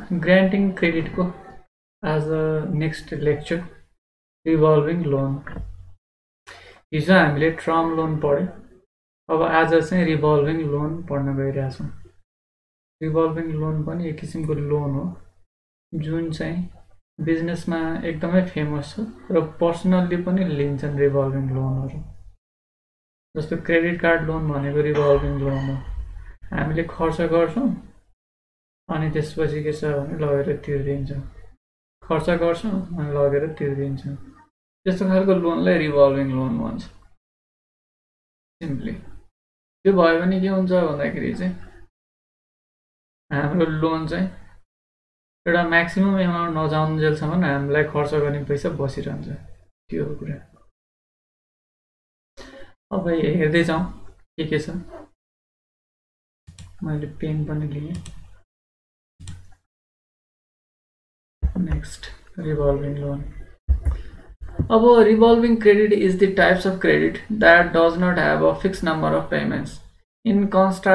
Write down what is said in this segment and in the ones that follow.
ग्रान्टिङ क्रेडिटको आज next lecture revolving loan. हिजो हामीले टर्म लोन पढ्यो, अब आज चाहिँ रिभल्भिङ लोन पढ्न गइरहेछौँ। रिभल्भिङ लोन पनि एक किसिमको लोन हो जुन चाहिँ बिजनेसमा एकदमै फेमस छ र पर्सनल्ली पनि लिन्छन् रिभल्भिङ लोनहरू। जस्तो क्रेडिट कार्ड लोन भनेको रिभल्भिङ लोन हो। हामीले खर्च गर्छौँ अनि त्यसपछि के छ भने लगेर तिर्दिन्छौँ, खर्च गर्छौँ अनि लगेर तिर्दिन्छौँ। त्यस्तो खालको लोनलाई रिभल्भिङ लोन भन्छ सिम्पली। त्यो भयो भने के हुन्छ भन्दाखेरि चाहिँ हाम्रो लोन चाहिँ एउटा म्याक्सिमम एमाउन्ट नजाउन्जेलसम्म हामीलाई खर्च गर्ने पैसा बसिरहन्छ। त्यो हो कुरा। अब हेर्दै जाउँ के छ। मैले पेन पनि लिएँ। Next revolving loan. अब revolving credit is the types of credit that does not have a fixed number of payments in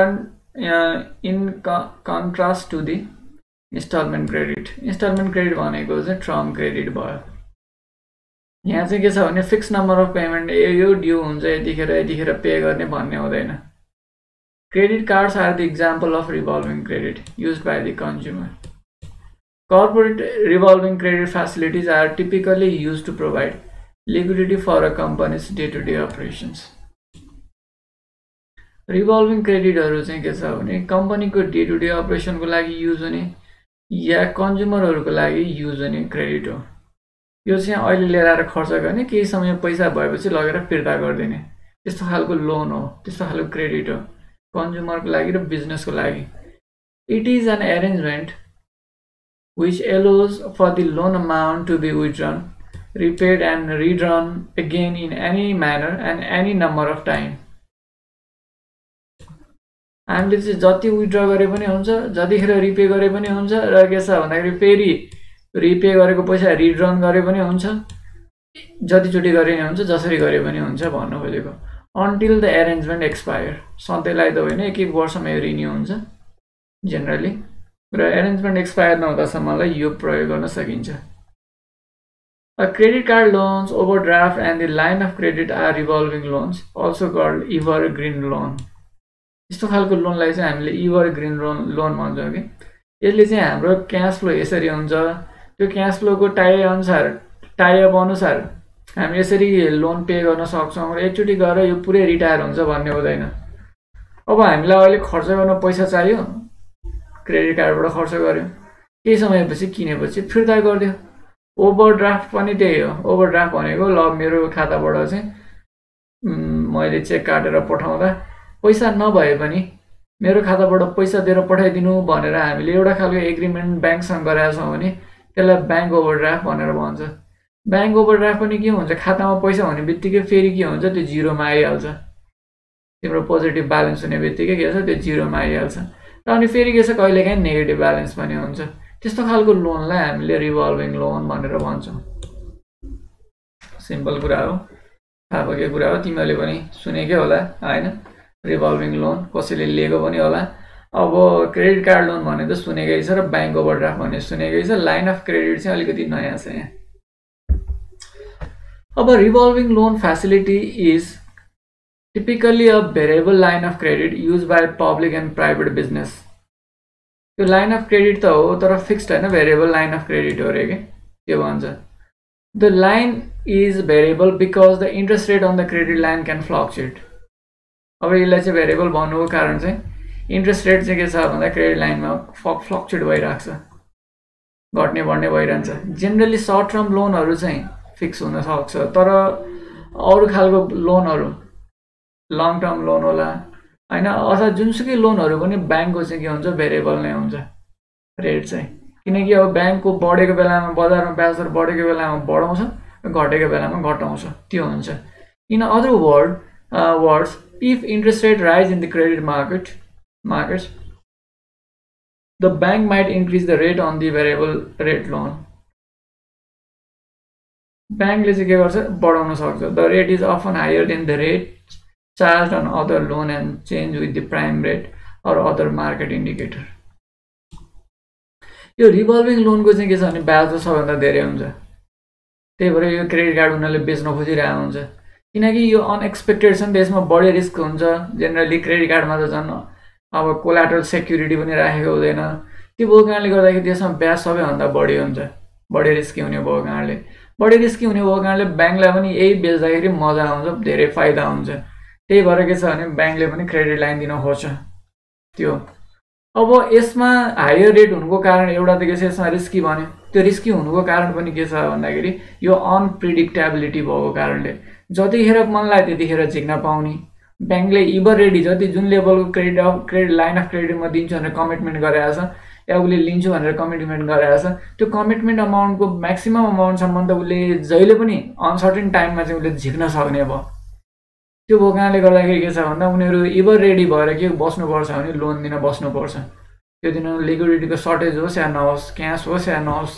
contrast to the installment credit. Installment credit भनेको चाहिँ टर्म क्रेडिट भयो। यहाँ चाहिँ के छ भने फिक्स नम्बर अफ पेमेन्ट यो ड्यू हुन्छ यतिखेर पे गर्ने भन्ने हुँदैन। Credit cards are the example of revolving credit used by the consumer. Corporate revolving credit facilities are typically used to provide liquidity for a company's day-to-day operations. Revolving credit चाहिँ के छ भने कम्पनीको डे टु डे अपरेसनको लागि use हुने या कन्ज्युमरहरूको लागि use हुने credit हो। यो चाहिँ अहिले लिएर आएर खर्च गर्ने, केही समय पैसा भएपछि लगेर फिर्ता गरिदिने, त्यस्तो खालको लोन हो, त्यस्तो खालको क्रेडिट हो कन्ज्युमरको लागि र बिजनेसको लागि। It is an arrangement which allows for the loan amount to be withdrawn, repaid and redrawn again in any manner and any number of time. हामीले चाहिँ जति विथड्र गरे पनि हुन्छ, जतिखेर रिपे गरे पनि हुन्छ र के छ भन्दाखेरि फेरि रिपे गरेको पैसा रिड्रन गरे पनि हुन्छ, जतिचोटि गरे पनि हुन्छ, जसरी गरे पनि हुन्छ भन्नु खोजेको। Until the arrangement expire. सधैँलाई त होइन, एक वर्षमा यो रिन्यू हुन्छ जेनरली, र एरेन्जमेन्ट एक्सपायर नहुँदासम्मलाई यो प्रयोग गर्न सकिन्छ। Credit card loans, overdraft and the line of credit are revolving loans, also called evergreen loan. यस्तो खालको लोनलाई चाहिँ हामीले evergreen लोन भन्छौँ कि यसले चाहिँ हाम्रो क्याश फ्लो यसरी हुन्छ, त्यो क्याश फ्लोको टाइअप अनुसार हामी यसरी लोन पे गर्न सक्छौँ र एकचोटि गएर यो पुरै रिटायर हुन्छ भन्ने हुँदैन। अब हामीलाई अहिले खर्च गर्न पैसा चाहियो, क्रेडिट कार्डबाट खर्च गर्यो, केही समयपछि किनेपछि फिर्ता गरिदियो। ओभरड्राफ्ट पनि त्यही हो। ओभरड्राफ्ट भनेको ल मेरो खाताबाट चाहिँ मैले चेक काटेर पठाउँदा पैसा नभए पनि मेरो खाताबाट पैसा दिएर पठाइदिनु भनेर हामीले एउटा खालको एग्रिमेन्ट ब्याङ्कसँग गरेका छौँ भने त्यसलाई ब्याङ्क ओभरड्राफ्ट भनेर भन्छ। ब्याङ्क ओभरड्राफ्ट पनि के हुन्छ, खातामा पैसा हुने बित्तिकै फेरि के हुन्छ, त्यो जिरोमा आइहाल्छ। तिम्रो पोजिटिभ ब्यालेन्स हुने बित्तिकै के छ, त्यो जिरोमा आइहाल्छ। अनि फेरि के छ, कहिलेकाहीँ नेगेटिभ ब्यालेन्स पनि हुन्छ। त्यस्तो खालको लोनलाई हामीले रिभल्भिङ लोन भनेर भन्छौँ। सिम्पल कुरा हो, थाहा भएकै कुरा हो, तिमीहरूले पनि सुनेकै होला होइन। रिभल्भिङ लोन कसैले लिएको पनि होला। अब क्रेडिट कार्ड लोन भने त सुनेकै छ र ब्याङ्क ओभरड्राफ्ट भने सुनेकै छ। लाइन अफ क्रेडिट चाहिँ अलिकति नयाँ छ यहाँ। अब revolving loan facility is typically a variable line of credit used by public and private business. त्यो लाइन अफ क्रेडिट त हो तर फिक्स्ड होइन, भेरिएबल लाइन अफ क्रेडिट हो रे के त्यो भन्छ। The line is variable because the interest rate on the credit line can fluctuate. अब यसलाई चाहिँ भेरिएबल भन्नुको कारण चाहिँ इन्ट्रेस्ट रेट चाहिँ के छ भन्दा क्रेडिट लाइनमा फ्लक्चुएट भइरहेको छ, घट्ने बढ्ने भइरहन्छ। जेनरली सर्ट टर्म लोनहरू चाहिँ फिक्स हुन सक्छ, तर अरू खालको लोनहरू लङ टर्म लोन होला होइन, अथवा जुनसुकै लोनहरू पनि ब्याङ्कको चाहिँ के हुन्छ, भेरिएबल नै हुन्छ रेट चाहिँ। किनकि अब ब्याङ्कको बढेको बेलामा बजारमा ब्याज दर बढेको बेलामा बढाउँछ, घटेको बेलामा घटाउँछ, त्यो हुन्छ। In other words if interest rate rise in the credit markets the bank might increase the rate on the variable rate loan. ब्याङ्कले चाहिँ के गर्छ, बढाउन सक्छ। The rate is often higher than the rate charged on other loan and change with the prime rate or other market indicator. यो revolving लोनको चाहिँ के छ भने ब्याज त सबैभन्दा धेरै हुन्छ। त्यही भएर यो क्रेडिट कार्ड उनीहरूले बेच्न खोजिरहेको हुन्छ, किनकि यो अनएक्सपेक्टेड छ नि त, यसमा बढी रिस्क हुन्छ। जेनरली क्रेडिट कार्डमा त झन् अब कोलाटरल सेक्युरिटी पनि राखेको हुँदैन, त्यो भएको कारणले गर्दाखेरि त्यसमा ब्याज सबैभन्दा बढी हुन्छ। बढी रिस्की हुने भएको कारणले ब्याङ्कलाई पनि यही बेच्दाखेरि मजा आउँछ, धेरै फाइदा हुन्छ। त्यही भएर के छ भने ब्याङ्कले पनि क्रेडिट लाइन दिन खोज्छ त्यो। अब यसमा हायर रेट हुनुको कारण एउटा त के छ, यसमा रिस्की भन्यो, त्यो रिस्की हुनुको कारण पनि के छ भन्दाखेरि यो अनप्रिडिक्टेबिलिटी भएको कारणले जतिखेर मन लाग्यो त्यतिखेर झिक्न पाउने। ब्याङ्कले इभर रेडी जति जुन लेभलको क्रेडिट लाइन अफ क्रेडिट म दिन्छु भनेर कमिटमेन्ट गरेको छ या उसले लिन्छु भनेर कमिटमेन्ट गरेको छ, त्यो कमिटमेन्ट अमाउन्टको म्याक्सिमम अमाउन्टसम्म त उसले जहिले पनि अनसर्टेन टाइममा चाहिँ उसले झिक्न सक्ने भयो। त्यो भएको कारणले गर्दाखेरि के छ भन्दा उनीहरू इभर रेडी भएर के बस्नुपर्छ भने लोन दिन बस्नुपर्छ। त्यो दिन लिक्विडिटीको सर्टेज होस् या नहोस्, क्यास होस् या नहोस्,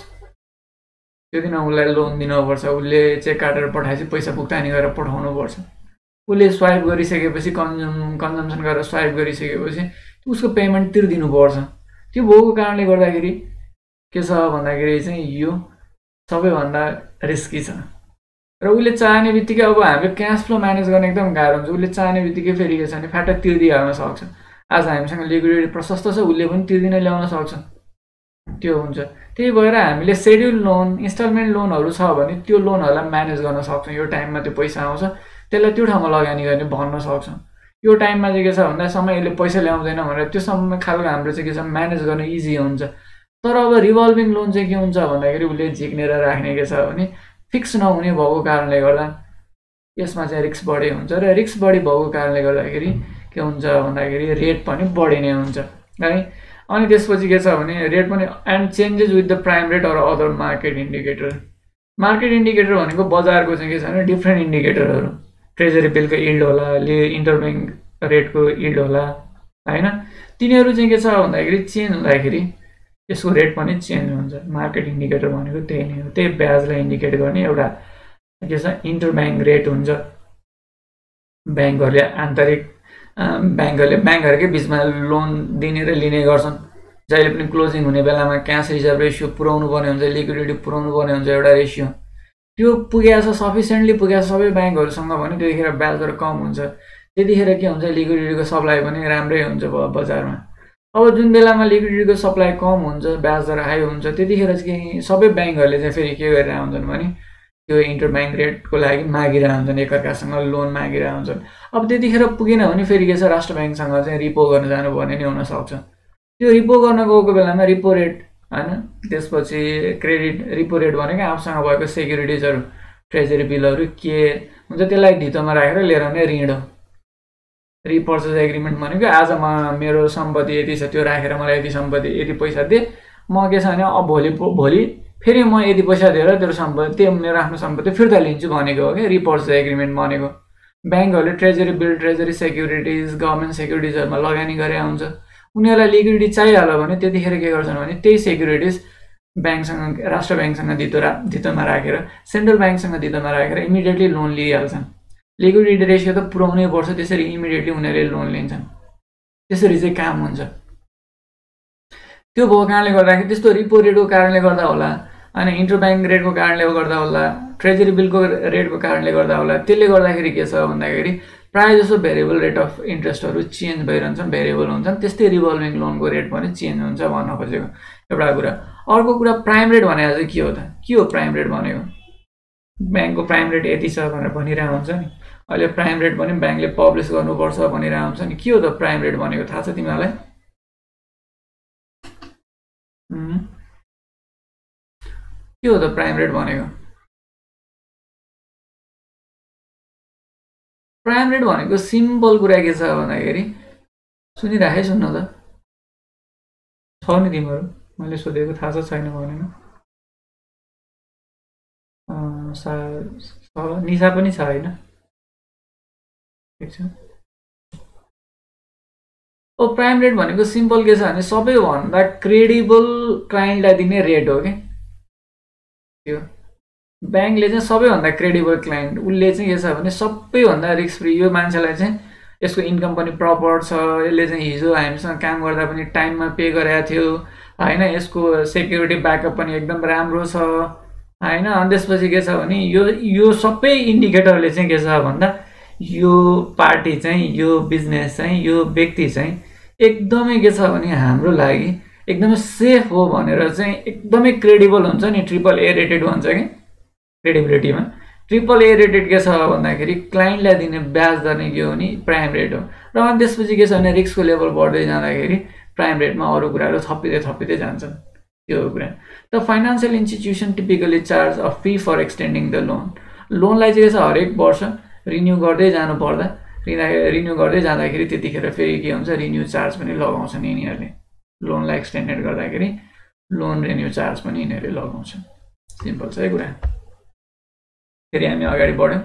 त्यो दिन उसलाई लोन दिनुपर्छ। उसले चेक काटेर पठाएपछि पैसा भुक्तानी गरेर पठाउनुपर्छ। उसले स्वाइप गरिसकेपछि कन्जम्सन गरेर स्वाइप गरिसकेपछि उसको पेमेन्ट तिर्दिनुपर्छ। त्यो भएको कारणले गर्दाखेरि के छ भन्दाखेरि चाहिँ यो सबैभन्दा रिस्की छ। र उसले चाहने बित्तिकै अब हामीले क्यास फ्लो म्यानेज गर्ने एकदम गाह्रो हुन्छ। उसले चाहने बित्तिकै फेरि के छ भने फ्याट्ट तिर्दिहाल्न सक्छ। आज हामीसँग लिक्विडिटी प्रशस्त छ, उसले पनि तिर्दिन ल्याउन सक्छ, त्यो हुन्छ। त्यही भएर हामीले सेड्युल लोन, इन्स्टलमेन्ट लोनहरू छ भने त्यो लोनहरूलाई म्यानेज गर्न सक्छौँ। यो टाइममा त्यो पैसा आउँछ, त्यसलाई त्यो ठाउँमा लगानी गर्ने भन्न सक्छौँ। यो टाइममा चाहिँ के छ भन्दा समय यसले पैसा ल्याउँदैन भनेर त्यो समय खालको हाम्रो चाहिँ के छ म्यानेज गर्न इजी हुन्छ। तर अब रिभल्भिङ लोन चाहिँ के हुन्छ भन्दाखेरि उसले झिक्नेर राख्ने के छ भने फिक्स नहुने भएको कारणले गर्दा यसमा चाहिँ रिस्क बढी हुन्छ। र रिस्क बढी भएको कारणले गर्दाखेरि के हुन्छ भन्दाखेरि रेट पनि बढी नै हुन्छ है। अनि त्यसपछि के छ भने रेट पनि and changes with the prime rate or other market indicator. Market indicator भनेको बजारको चाहिँ के छ भने डिफ्रेन्ट इन्डिकेटरहरू, ट्रेजरी बिलको इल्ड होला, इन्टरब्याङ्क रेटको इल्ड होला होइन। तिनीहरू चाहिँ के छ भन्दाखेरि चेन्ज हुँदाखेरि यसको रेट पनि चेन्ज हुन्छ। मार्केट इन्डिकेटर भनेको त्यही नै हो, त्यही ब्याजलाई इन्डिकेट गर्ने एउटा के छ इन्टरब्याङ्क रेट हुन्छ। ब्याङ्कहरूले आन्तरिक ब्याङ्कहरूकै बिचमा लोन दिने र लिने गर्छन्। जहिले पनि क्लोजिङ हुने बेलामा क्यास रिजर्भ रेसियो पुऱ्याउनु पर्ने हुन्छ, लिक्विडिटी पुऱ्याउनु पर्ने हुन्छ एउटा रेसियो। त्यो पुगेछ, सफिसियन्टली पुगेछ सबै ब्याङ्कहरूसँग भने त्यतिखेर ब्याज दर कम हुन्छ। त्यतिखेर के हुन्छ लिक्विडिटीको सप्लाई पनि राम्रै हुन्छ बजारमा। अब जुन बेलामा लिक्विडिटीको सप्लाई कम हुन्छ, ब्याज दर हाई हुन्छ, त्यतिखेर चाहिँ सबै ब्याङ्कहरूले चाहिँ फेरि के गरिरहेको हुन्छन् भने त्यो इन्टरब्याङ्क रेटको लागि मागिरहेको हुन्छन्, एकअर्कासँग लोन मागिरहेको हुन्छन्। अब त्यतिखेर पुगेन भने फेरि के छ राष्ट्र ब्याङ्कसँग चाहिँ रिपो गर्न जानुपर्ने नै हुनसक्छ। त्यो रिपो गर्न गएको बेलामा रिपो रेट होइन, त्यसपछि क्रेडिट रिपो रेट भनेको आफूसँग भएको सेक्युरिटिजहरू, ट्रेजरी बिलहरू के हुन्छ त्यसलाई धितोमा राखेर लिएर आउने ऋण हो। रिपर्चेज एग्रिमेन्ट भनेको आज मेरो सम्पत्ति यति छ, त्यो राखेर मलाई यति सम्पत्ति यति पैसा दे, म के छ भने अब भोलि फेरि म यति पैसा दिएर तेरो सम्पत्ति त्यो मेरो आफ्नो सम्पत्ति फिर्ता लिन्छु भनेको हो क्या रिपर्चेज एग्रिमेन्ट भनेको। ब्याङ्कहरूले treasury bill, treasury securities, government सेक्युरिटिजहरूमा लगानी गरे हुन्छ। उनीहरूलाई लिक्विडिटी चाहिहाल्यो भने त्यतिखेर के गर्छन् भने त्यही सेक्युरिटिज ब्याङ्कसँग, राष्ट्र ब्याङ्कसँग धितोमा राखेर, सेन्ट्रल ब्याङ्कसँग धितोमा राखेर इमिडिएटली लोन लिइहाल्छन्। लिक्विडिटी रेसियो त पुऱ्याउनै पर्छ, त्यसरी इमिडिएटली उनीहरूले लोन लिन्छन्। त्यसरी चाहिँ काम हुन्छ। त्यो भएको कारणले गर्दाखेरि त्यस्तो रिपो रेटको कारणले गर्दा होला, अनि इन्टरब्याङ्क रेटको कारणले गर्दा होला, ट्रेजरी बिलको रेटको कारणले गर्दा होला, त्यसले गर्दाखेरि के छ भन्दाखेरि प्रायः जसो भेरिएबल रेट अफ इन्ट्रेस्टहरू चेन्ज भइरहन्छन्, भेरिएबल हुन्छन्। त्यस्तै रिभल्भिङ लोनको रेट पनि चेन्ज हुन्छ भन्न खोजेको एउटा कुरा। अर्को कुरा प्राइम रेट भनेको चाहिँ के हो त? के हो प्राइम रेट भनेको? ब्याङ्कको प्राइम रेट यति छ भनेर भनिरहेको हुन्छ नि, अहिले प्राइम रेट पनि ब्याङ्कले पब्लिस गर्नुपर्छ भनिरहेको हुन्छ नि। के हो त प्राइम रेट भनेको थाहा छ तिमीहरूलाई? के हो त प्राइम रेट भनेको? प्राइम रेट भनेको सिम्पल कुरा के छ भन्दाखेरि, सुनिराखे सुन्न त छ नि तिमीहरू, मैले सोधेको थाहा छ छैन भनेन। निशा पनि छ होइन, ठिक छ। अब प्राइम रेट भनेको सिम्पल के छ भने सबैभन्दा क्रेडिबल क्लाइन्टलाई दिने रेट हो कि त्यो। ब्याङ्कले चाहिँ सबैभन्दा क्रेडिबल क्लाइन्ट, उसले चाहिँ के छ भने सबैभन्दा रिस्क फ्री, यो मान्छेलाई चाहिँ यसको इन्कम पनि प्रपर छ, यसले चाहिँ हिजो हामीसँग काम गर्दा पनि टाइममा पे गरेको थियो, होइन, यसको सेक्युरिटी ब्याकअप पनि एकदम राम्रो छ होइन। अनि त्यसपछि के छ भने यो सबै इन्डिकेटरले चाहिँ के छ भन्दा यो पार्टी चाहिँ, यो बिजनेस चाहिँ, यो व्यक्ति चाहिँ एकदमै के छ भने हाम्रो लागि एकदमै सेफ हो भनेर चाहिँ एकदमै क्रेडिबल हुन्छ नि, ट्रिपल ए रेटेड भन्छ कि क्रेडिबिलिटीमा। ट्रिपल ए रेटेड के छ भन्दाखेरि क्लाइन्टलाई दिने ब्याज दर नै के हो नि प्राइम रेट हो। र अनि त्यसपछि के छ भने रिस्कको लेभल बढ्दै जाँदाखेरि प्राइम रेटमा अरू कुराहरू थपिँदै जान्छन्, त्यो हो कुरा। The financial institution typically charge a fee for extending the loan. लोनलाई चाहिँ के छ हरेक वर्ष रिन्यू गर्दै जानु पर्दा, रिन्यू गर्दै जाँदाखेरि त्यतिखेर फेरि के हुन्छ, रिन्यू चार्ज पनि लगाउँछन् यिनीहरूले। लोनलाई एक्सटेन्डेड गर्दाखेरि लोन रिन्यू चार्ज पनि यिनीहरूले लगाउँछन्। सिम्पल छ है कुरा। फेरि हामी अगाडि बढ्यौँ।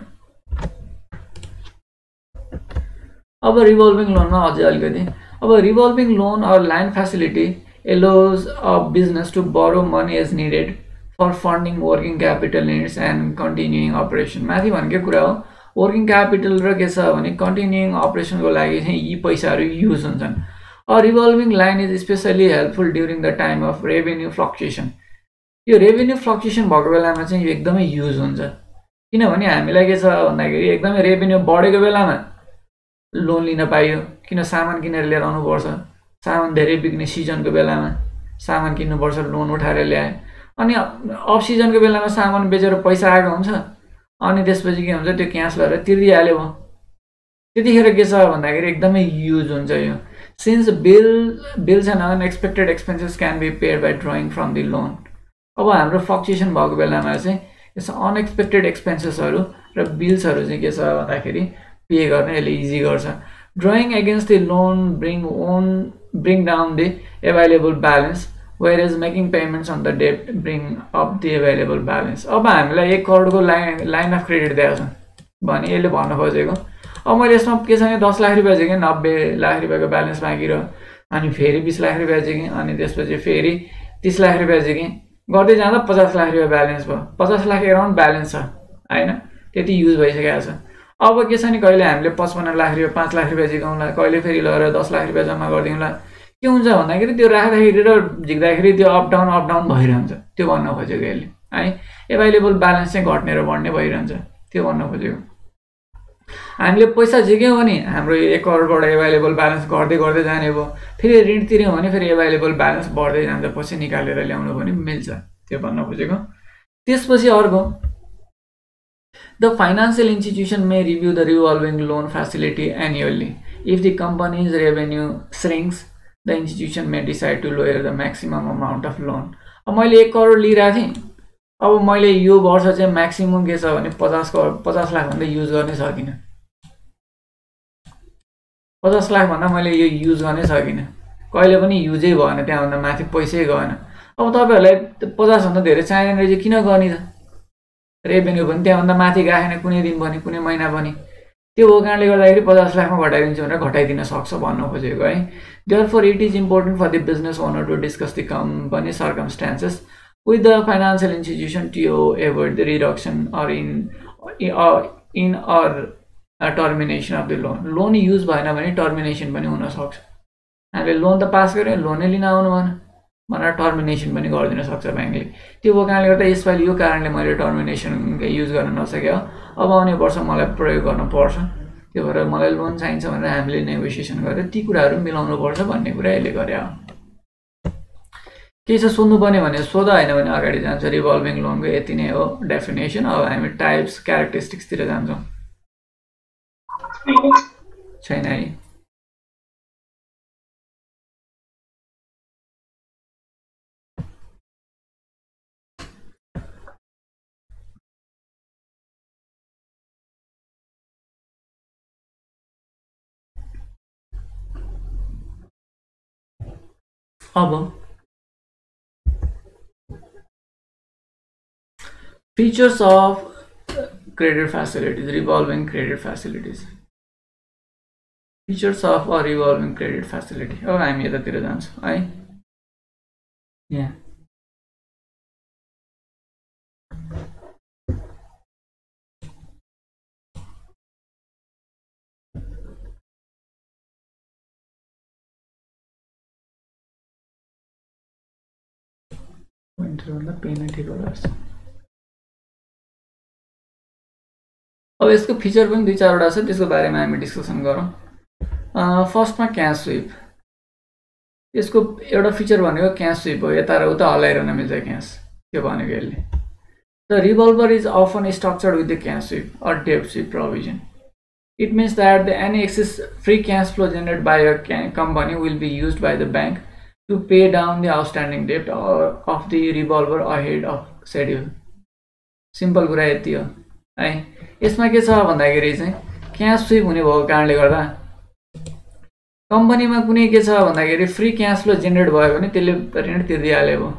अब रिभल्भिङ लोनमा अझै अलिकति, अब revolving loan or line facility allows a business to borrow money as needed for funding working capital needs and continuing operation। माथि भनेको कुरा हो, वर्किङ क्यापिटल र के छ भने कन्टिन्युइङ अपरेसनको लागि चाहिँ यी पैसाहरू युज हुन्छन्। A revolving line is specially helpful during the time of revenue fluctuation. यो रेभेन्यू फ्लक्चुएसन भएको बेलामा चाहिँ यो एकदमै युज हुन्छ, किनभने हामीलाई के छ भन्दाखेरि एकदमै रेभेन्यू बढेको बेलामा लोन लिन पाइयो, किन सामान किनेर लिएर आउनुपर्छ, सामान धेरै बिक्ने सिजनको बेलामा सामान किन्नुपर्छ, लोन उठाएर ल्याए। अनि अफ सिजनको बेलामा सामान बेचेर पैसा आएको हुन्छ, अनि त्यसपछि के हुन्छ त्यो क्यास भएर तिर्दिहाल्यो भयो, त्यतिखेर के छ भन्दाखेरि एकदमै युज हुन्छ यो। Since bills and unexpected expenses can be paid by drawing from the loan. अब हाम्रो फ्लक्चुएसन भएको बेलामा चाहिँ यस अनएक्सपेक्टेड एक्सपेन्सेसहरू र बिल्सहरू चाहिँ के छ भन्दाखेरि पे गर्न यसले इजी गर्छ। Drawing against the loan bring down the available balance, whereas making payments on the debt bring up the available balance। अब हामीलाई 1 करोडको लाइन अफ क्रेडिट दिएको छ भने यसले भन्न खोजेको, अब मैले यसमा के छ 10 लाख रुपियाँ चाहिँ 90 लाख रुपियाँको ब्यालेन्स बाँकी रह्यो, अनि फेरि 20 लाख रुपियाँ चाहिँ, अनि त्यसपछि फेरि 30 लाख रुपियाँ चाहिँ गर्दै जाँदा 50 लाख रुपियाँ ब्यालेन्स भयो, 50 लाख एराउन्ड ब्यालेन्स छ होइन, त्यति युज भइसकेको छ। अब के छ नि कहिले हामीले 55 लाख रुपियाँ 5 लाख रुपियाँ झिकाउँला, कहिले फेरि लगेर 10 लाख रुपियाँ जम्मा गरिदिउँला। के हुन्छ भन्दाखेरि त्यो राख्दाखेरि र झिक्दाखेरि त्यो अप डाउन भइरहन्छ, त्यो भन्न खोजेको यसले है। एभाइलेबल ब्यालेन्स चाहिँ घट्ने र बढ्ने भइरहन्छ, त्यो भन्न खोजेको। हामीले पैसा झिक्यौँ भने हाम्रो 1 करोडबाट एभाइलेबल ब्यालेन्स घट्दै जाने भयो, फेरि ऋण तिर्यौँ भने फेरि एभाइलेबल ब्यालेन्स बढ्दै जान्छ, पछि निकालेर ल्याउनु पनि मिल्छ, त्यो भन्न खोजेको। त्यसपछि अर्को, the financial institution may review the revolving loan facility annually. If the company's revenue shrinks, the institution may decide to lower the maximum amount of loan। अब मैले 1 करोड लिइरहेको थिएँ, अब मैले यो वर्ष चाहिँ म्याक्सिमम के छ भने 50 लाख भन्दा युज गर्नै सकिनँ, 50 लाख भन्दा मैले यो युज गर्नै सकिनँ, कहिले पनि युजै भएन, त्यहाँभन्दा माथि पैसै गएन। अब तपाईँहरूलाई 50 भन्दा धेरै चाहिने रहेछ किन गर्ने त, रेभेन्यू पनि त्यहाँभन्दा माथि गएन कुनै दिन पनि कुनै महिना पनि, त्यो हो कारणले गर्दाखेरि 50 लाखमा घटाइदिन्छु भनेर घटाइदिन सक्छ भन्न खोजेको है। Therefore it is important for the business owner to discuss the company circumstances with the financial institution to avoid the reduction or termination of the loan। Loan use भएन भने टर्मिनेसन पनि हुन सक्छ, हामीले लोन त पास गऱ्यौँ लोनै लिन आउनु भएन भनेर टर्मिनेसन पनि गरिदिन सक्छ ब्याङ्कले। त्यो हो कारणले गर्दा यसपालि यो कारणले मैले टर्मिनेसन युज गर्न नसकेँ, अब आउने वर्ष मलाई प्रयोग गर्न पर्छ, त्यो भएर मलाई लोन चाहिन्छ भनेर हामीले नेगोसिएसन गरेर ती कुराहरू मिलाउनु पर्छ भन्ने कुरा यसले गरे हो। के छ सोध्नुपर्ने भने सोध, होइन भने अगाडि जान्छ। रिभल्भिङ लोनको यति नै हो डेफिनेसन। अब हामी टाइप्स क्यारेक्टरिस्टिक्सतिर जान्छौँ, छैन है। अब features of credit facilities, revolving credit facilities, features of a revolving credit facility। अब हामी यतातिर जान्छौँ है, यहाँ पोइन्टर भन्दा पेन ठिक होला जस्तो। अब यसको फिचर पनि 2-4 वटा छ, त्यसको बारेमा हामी डिस्कसन गरौँ। फर्स्टमा क्यास स्विप। यसको एउटा फिचर भनेको क्यास स्विप हो, यता र उता हल्लाइरहन मिल्छ क्यास, त्यो भनेको यसले। The revolver is often structured with the cash sweep or debt sweep provision. It means that any excess free cash flow generated by a company will be used by the bank to pay down the outstanding debt of the revolver ahead of schedule. Simple कुरा यति हो है। यसमा के छ भन्दाखेरि चाहिँ cash sweep हुने भएको कारणले गर्दा कम्पनीमा कुनै के छ भन्दाखेरि फ्री क्यास फ्लो जेनेरेट भयो भने त्यसले ऋण तिर्दिहाल्यो भयो।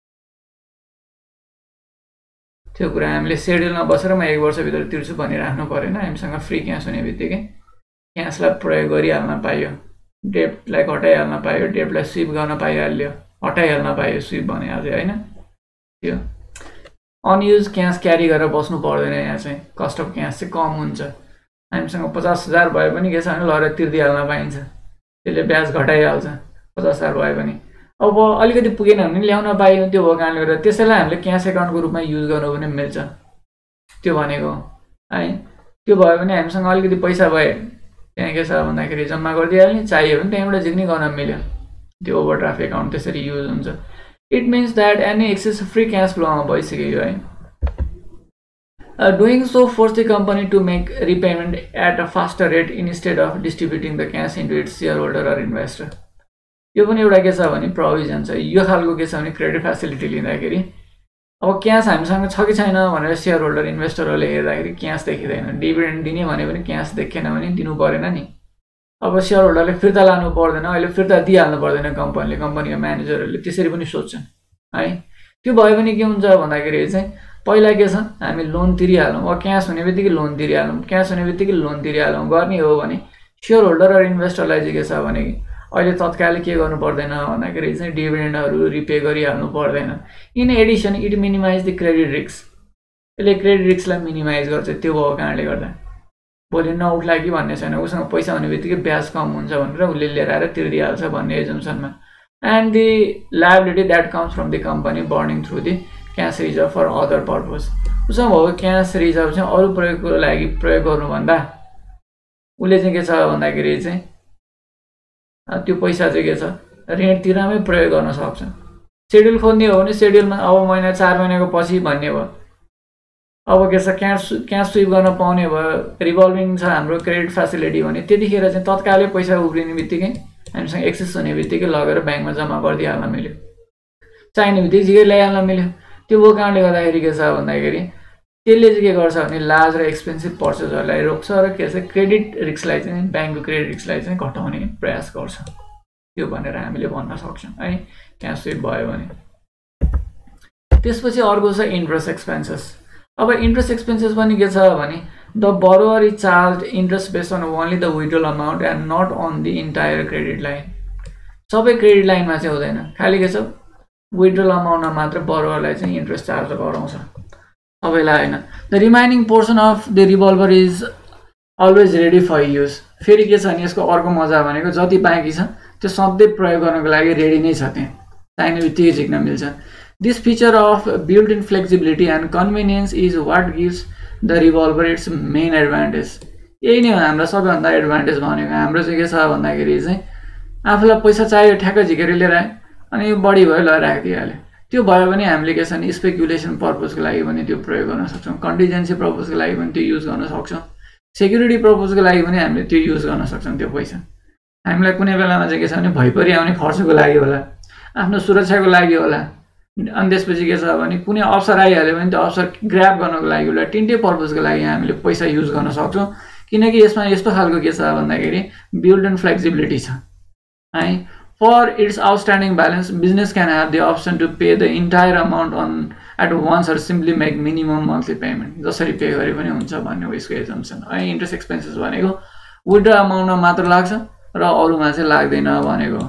त्यो कुरा हामीले सेड्युलमा बसेर म 1 वर्षभित्र तिर्छु भनिराख्नु परेन। हामीसँग फ्री क्यास हुने बित्तिकै क्यासलाई प्रयोग गरिहाल्न पाइयो, डेब्टलाई घटाइहाल्न पाइयो, डेब्टलाई स्विप गर्न पाइहाल्यो, हटाइहाल्न पाइयो स्विप भने अझै होइन। त्यो अनयुज क्यास क्यारी गरेर बस्नु पर्दैन। यहाँ चाहिँ कस्ट अफ क्यास चाहिँ कम हुन्छ। हामीसँग 50,000 भए पनि के छ भने लरेर तिर्दिहाल्न पाइन्छ, त्यसले ब्याज घटाइहाल्छ 50,000 भए पनि। अब अलिकति पुगेन भने ल्याउन पाइयो, त्यो भएको कारणले गर्दा त्यसैलाई हामीले क्यास एकाउन्टको रूपमा युज गर्नु पनि मिल्छ, त्यो भनेको है। त्यो भयो भने हामीसँग अलिकति पैसा भए त्यहाँ के छ भन्दाखेरि जम्मा गरिदिइहाल्ने, चाहियो भने त्यहाँबाट झिक्ने गर्न मिल्यो, त्यो ओभरड्राफ्ट एकाउन्ट त्यसरी युज हुन्छ। It means that any excess free cash फ्लोमा भइसक्यो है। Doing so forced the company to make repayment at a faster rate instead of distributing the cash into its shareholder or investor. यो पनि एउटा के छ भने प्रोभिजन छ। यो खालको के छ भने क्रेडिट फ्यासिलिटी लिँदाखेरि अब क्यास हामीसँग छ कि छैन भनेर सेयर होल्डर इन्भेस्टरहरूले हेर्दाखेरि क्यास देखिँदैन। डिभिडेन्ड दिने भने पनि क्यास देखेन भने दिनु परेन नि। अब सेयर होल्डरले फिर्ता लानु पर्दैन, अहिले फिर्ता दिइहाल्नु पर्दैन कम्पनीले, कम्पनीका म्यानेजरहरूले त्यसरी पनि सोच्छन् है। त्यो भयो भने के हुन्छ भन्दाखेरि चाहिँ पहिला के छ हामी लोन तिरिहालौँ, अब क्यास हुने बित्तिकै लोन तिरिहालौँ, क्यास हुने बित्तिकै लोन तिरिहालौँ गर्ने हो भने सेयर होल्डर र इन्भेस्टरलाई चाहिँ के छ भने अहिले तत्कालै के गर्नु पर्दैन भन्दाखेरि चाहिँ डिभिडेन्डहरू रिपे गरिहाल्नु पर्दैन। In addition it minimize the credit risk. यसले क्रेडिट रिस्कलाई मिनिमाइज गर्छ। त्यो भएको कारणले गर्दा भोलि नउठ्ला कि भन्ने छैन, उसँग पैसा हुने बित्तिकै ब्याज कम हुन्छ भनेर उसले लिएर आएर तिर्दिहाल्छ भन्ने एजम्सनमा। And the liability that comes from the company burning through the cash reserve for other purpose. उसँग भएको क्यास रिजर्भ चाहिँ अरू प्रयोगको लागि प्रयोग गर्नुभन्दा उसले चाहिँ के छ भन्दाखेरि चाहिँ त्यो पैसा चाहिँ के छ ऋण तिर्नमै प्रयोग गर्न सक्छ। सेड्युल खोल्ने हो भने सेड्युलमा अब महिना 4 महिनाको पछि भन्ने भयो। अब के छ क्यास स्विप गर्न पाउने भयो, रिभल्भिङ छ हाम्रो क्रेडिट फ्यासिलिटी भने त्यतिखेर चाहिँ तत्कालै पैसा उब्रिने बित्तिकै हामीसँग एक्सेस हुने बित्तिकै लगेर ब्याङ्कमा जम्मा गरिदिइहाल्न मिल्यो, चाहिने बित्तिकै झिकै ल्याइहाल्न मिल्यो। त्यो भएको कारणले गर्दाखेरि के छ भन्दाखेरि त्यसले चाहिँ के गर्छ भने लार्ज र एक्सपेन्सिभ पर्चेजहरूलाई रोक्छ र के छ क्रेडिट रिस्कलाई चाहिँ ब्याङ्कको क्रेडिट रिस्कलाई चाहिँ घटाउने प्रयास गर्छ। त्यो भनेर हामीले भन्न सक्छौँ है क्यास स्विप भयो भने। त्यसपछि अर्को छ इन्ट्रेस्ट एक्सपेन्सेस। अब इन्ट्रेस्ट एक्सपेन्सेस पनि के छ भने the borrower is charge interest based on only the withdrawal amount and not on the entire credit line. सबै क्रेडिट लाइनमा चाहिँ हुँदैन, खालि के छ विड्रल अमाउन्टमा मात्र बरोवरलाई चाहिँ इन्ट्रेस्ट चार्ज गराउँछ, सबैलाई होइन। The remaining portion of the revolver is always ready for use. फेरि के छ भने यसको अर्को मजा भनेको जति बाँकी छ त्यो सधैँ प्रयोग गर्नको लागि रेडी नै छ, त्यहाँ चाहिने बित्तिकै झिक्न मिल्छ। This feature of built in flexibility and convenience is what gives the revolver its main advantage. यही नै हो हाम्रो सबैभन्दा एडभान्टेज भनेको। हाम्रो चाहिँ के छ भन्दाखेरि चाहिँ आफूलाई पैसा चाहियो ठ्याक्क झिकेर लिएर आयो अनि बढी भयो ल राखिदिइहाल्यो। त्यो भयो भने हामीले के छ भने स्पेकुलेसन पर्पजको लागि पनि त्यो प्रयोग गर्न सक्छौँ, कन्टिजेन्सी पर्पजको लागि पनि त्यो युज गर्न सक्छौँ, सेक्युरिटी पर्पजको लागि पनि हामीले त्यो युज गर्न सक्छौँ। त्यो पैसा हामीलाई कुनै बेलामा चाहिँ के छ भने भइपरि आउने खर्चको लागि होला, आफ्नो सुरक्षाको लागि होला, अनि त्यसपछि के छ भने कुनै अवसर आइहाल्यो भने त्यो अवसर ग्र्याब गर्नको लागि होला, तिनटै पर्पजको लागि हामीले पैसा युज गर्न सक्छौँ। किनकि यसमा यस्तो खालको के छ भन्दाखेरि बिल्ड इन फ्लेक्सिबिलिटी छ है। For its outstanding balance, business can have the option to pay the entire amount on at once or simply make minimum monthly payment. जसरी पे गरे पनि हुन्छ भन्ने हो यसको एजम्सन है। इन्ट्रेस्ट एक्सपेन्सेस भनेको विड्र अमाउन्टमा मात्र लाग्छ र अरूमा चाहिँ लाग्दैन भनेको।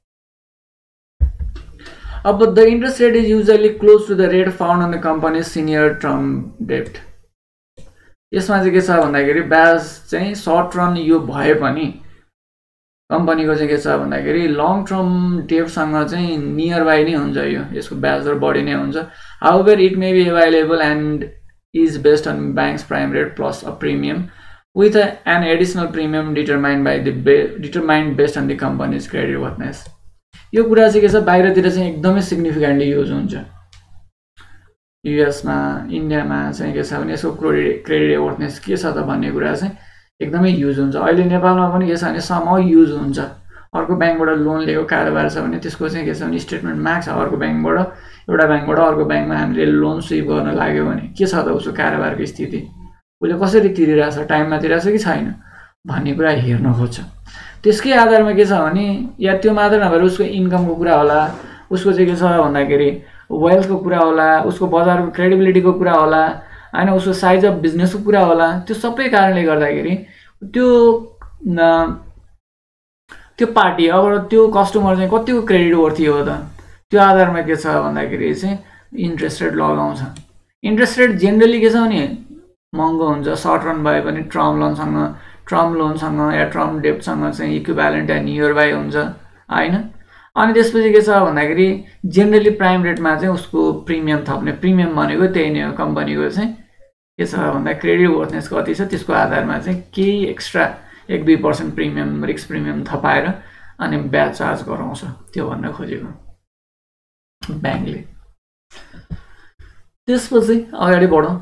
अब the interest rate is usually close to the rate found on the company senior term डेब्ट। यसमा चाहिँ के छ भन्दाखेरि ब्याज चाहिँ सर्ट रन यो भए पनि कम्पनीको चाहिँ के छ भन्दाखेरि लङ टर्म डेटसँग चाहिँ नियर बाई नै हुन्छ यो, यसको ब्याज दर बढी नै हुन्छ। However it may be available and is based on bank's prime rate plus a premium with an additional premium determined based on the company's credit worthiness। यो कुरा चाहिँ के छ बाहिरतिर चाहिँ एकदमै सिग्निफिकेन्टली युज हुन्छ। युएसमा इन्डियामा चाहिँ के छ भने यसको क्रेडिट वर्थनेस के छ त भन्ने कुरा चाहिँ एकदमै युज हुन्छ। अहिले नेपालमा पनि के छ भने समहाउ युज हुन्छ। अर्को ब्याङ्कबाट लोन लिएको कारोबार छ भने त्यसको चाहिँ के छ भने स्टेटमेन्ट माग्छ अर्को ब्याङ्कबाट, एउटा ब्याङ्कबाट अर्को ब्याङ्कमा हामीले लोन स्विप गर्न लाग्यो भने के छ त उसको कारोबारको स्थिति, उसले कसरी तिरिरहेछ, टाइममा तिरिरहेछ कि छैन भन्ने कुरा हेर्न खोज्छ। त्यसकै आधारमा के छ भने या त्यो मात्र नभएर उसको इन्कमको कुरा होला, उसको चाहिँ के छ भन्दाखेरि वेल्थको कुरा होला, उसको बजारको क्रेडिबिलिटीको कुरा होला हैन, उसको साइज अफ बिजनेसको कुरा होला। त्यो सबै कारणले गर्दाखेरि त्यो पार्टी अब त्यो कस्टमर चाहिँ कतिको क्रेडिट वर्थी हो त, त्यो आधारमा के छ भन्दाखेरि चाहिँ इन्ट्रेस्ट रेट लगाउँछ। इन्ट्रेस्ट रेट जेनरली के छ भने महँगो हुन्छ, सर्ट रन भए पनि टर्म लोनसँग या टर्म डेप्टसँग चाहिँ इक्विभ्यालेन्ट या नियर बाई हुन्छ हैन। अनि त्यसपछि के छ भन्दाखेरि जेनरली प्राइम रेटमा चाहिँ उसको प्रिमियम थप्ने, प्रिमियम भनेको त्यही नै हो, कम्पनीको चाहिँ के छ भन्दा क्रेडिट वर्थनेस कति छ त्यसको आधारमा चाहिँ केही एक्स्ट्रा 1-2% प्रिमियम, रिस्क प्रिमियम थपाएर अनि ब्याज चार्ज गराउँछ, त्यो भन्न खोजेको ब्याङ्कले। त्यसपछि अगाडि बढौँ।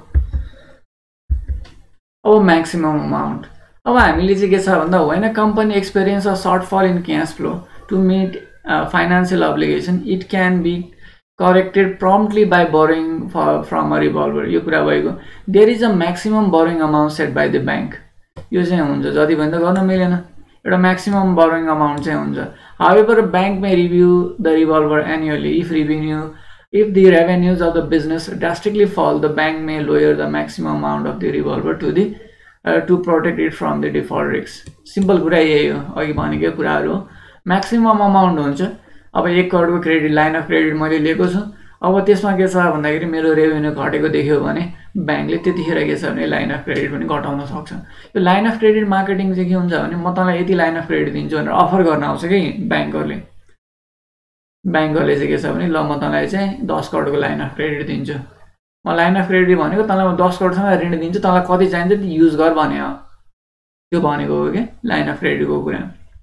अब म्याक्सिमम अमाउन्ट। अब हामीले चाहिँ के छ भन्दा when a company experience a shortfall in cash flow to meet financial obligation, it can be corrected promptly by borrowing from a revolver। यो कुरा भएको there is a maximum borrowing amount set by the bank। यो चाहिँ हुन्छ जति भन्दा गर्न मिलेन, एउटा maximum borrowing amount चाहिँ हुन्छ। However, a bank may review the revolver annually if the revenues of the business drastically fall, the bank may lower the maximum amount of the revolver to protect it from the default risk। Simple कुरा यही हो, अघि भनेको कुराहरू हो। Maximum amount हुन्छ। अब 1 करोडको क्रेडिट लाइन अफ क्रेडिट मैले लिएको छु, अब त्यसमा के छ भन्दाखेरि मेरो रेभेन्यू घटेको देख्यो भने ब्याङ्कले त्यतिखेर के छ भने लाइन अफ क्रेडिट पनि घटाउन सक्छ। यो लाइन अफ क्रेडिट मार्केटिङ चाहिँ के हुन्छ भने म तँलाई यति लाइन अफ क्रेडिट दिन्छु भनेर अफर गर्न आउँछ कि ब्याङ्करले चाहिँ के छ भने ल म तँलाई चाहिँ 10 करोडको लाइन अफ क्रेडिट दिन्छु, म लाइन अफ क्रेडिट भनेको तँलाई म 10 करोडसम्म ऋण दिन्छु, तँलाई कति चाहिन्छ त्यो युज गर भने हो, त्यो भनेको हो कि लाइन अफ क्रेडिटको कुरा।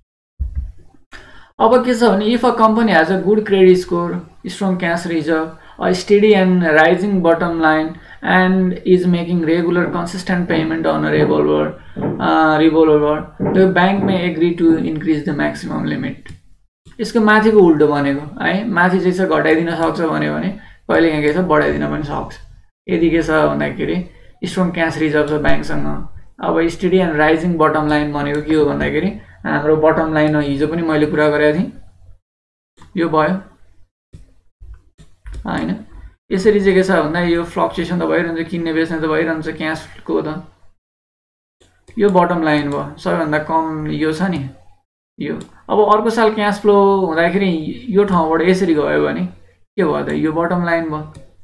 अब के छ भने if a company has a good credit score, strong cash reserve, a steady and rising bottom line and is making regular consistent payment on a revolver the bank may agree to increase the maximum limit. यसको माथिको उल्टो भनेको है, माथि चाहिँ छ घटाइदिन सक्छ भन्यो भने कहिले के छ बढाइदिन पनि सक्छ। यदि के छ भन्दाखेरि स्ट्रङ क्याश रिजर्भ छ ब्याङ्कसँग। अब steady and rising bottom line भनेको के हो भन्दाखेरि हाम्रो बटम लाइन हिजो पनि मैले कुरा गरेको थिएँ, यो भयो हैन। यसरी चाहिँ के छ भन्दा यो फ्लक्चुएसन त भइरहन्छ, किन्ने बेच्ने त भइरहन्छ क्याशको त, यो बटम लाइन भयो। सबैभन्दा कम यो छ नि यो। अब अर्को साल क्याश फ्लो हुँदाखेरि यो ठाउँबाट यसरी गयो भने के भयो त, यो बटम लाइन भयो।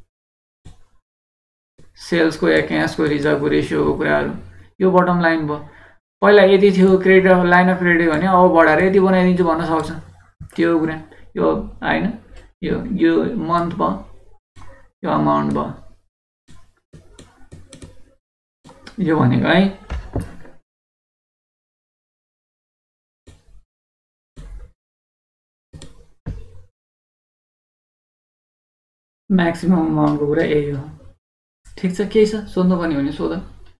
सेल्सको या क्याशको रिजर्भको रेसियोको कुराहरू यो बटम लाइन भयो। पहिला यति थियो क्रेडिट लाइन अफ क्रेडिट भने अब बढाएर यति बनाइदिन्छु भन्न सक्छ, त्यो कुरा यो हैन। यो मन्थ भयो, यो अमाउन्ट भयो, यो भनेको है। म्याक्सिमम अमाउन्टको कुरा यही हो। ठिक छ, केही छ सोध्नु पर्ने भने सोध,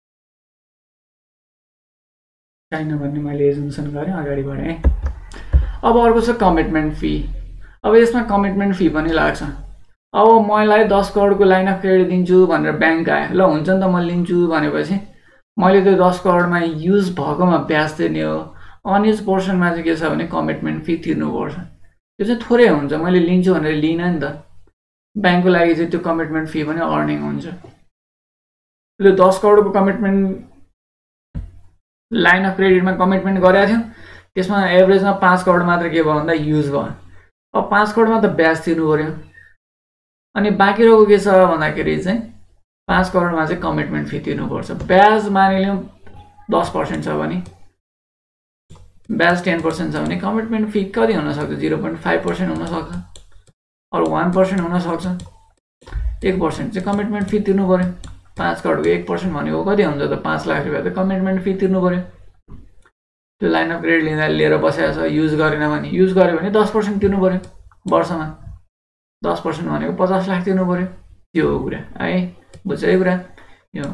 छैन भन्ने मैले एजुम्सन गरेँ, अगाडि बढेँ। अब अर्को छ कमिटमेन्ट फी। अब यसमा कमिटमेन्ट फी पनि लाग्छ। अब मलाई 10 करोडको लाइन अफ क्रेडिट दिन्छु भनेर ब्याङ्क आयो, ल हुन्छ नि त म लिन्छु भनेपछि मैले त्यो 10 करोडमा युज भएकोमा ब्याज तिर्ने हो। अनयुज पोर्सनमा चाहिँ के छ भने कमिटमेन्ट फी तिर्नुपर्छ। त्यो चाहिँ थोरै हुन्छ, मैले लिन्छु भनेर लिइनँ नि त, ब्याङ्कको लागि चाहिँ त्यो कमिटमेन्ट फी पनि अर्निङ हुन्छ। ले 10 करोडको कमिटमेन्ट लाइन अफ क्रेडिटमा कमिटमेन्ट गरेको थियो, त्यसमा एभरेजमा 5 करोड मात्र के भयो भन्दा युज भयो। अब 5 करोडमा त ब्याज तिर्नु पर्यो, अनि बाँकी रहेको के छ भन्दाखेरि चाहिँ 5 करोडमा चाहिँ कमिटमेन्ट फी तिर्नुपर्छ। ब्याज मानिलिउँ 10% छ भने ब्याज 10% छ भने कमिटमेन्ट फी कति हुन सक्छ 0.5% हुन सक्छ अर 1% हुन सक्छ 1% चाहिँ कमिटमेन्ट फी तिर्नु पर्यो 5 करोडको 1% भनेको कति हुन्छ त 5 लाख रुपैयाँ त कमिटमेन्ट फी तिर्नु पर्यो त्यो लाइन अफ क्रेडिट लिएर बसेको छ युज गरेन भने युज गर्यो भने 10% तिर्नु पर्यो वर्षमा 10% भनेको 50 लाख तिर्नु पर्यो त्यो हो कुरा है बुझ्छ है कुरा यो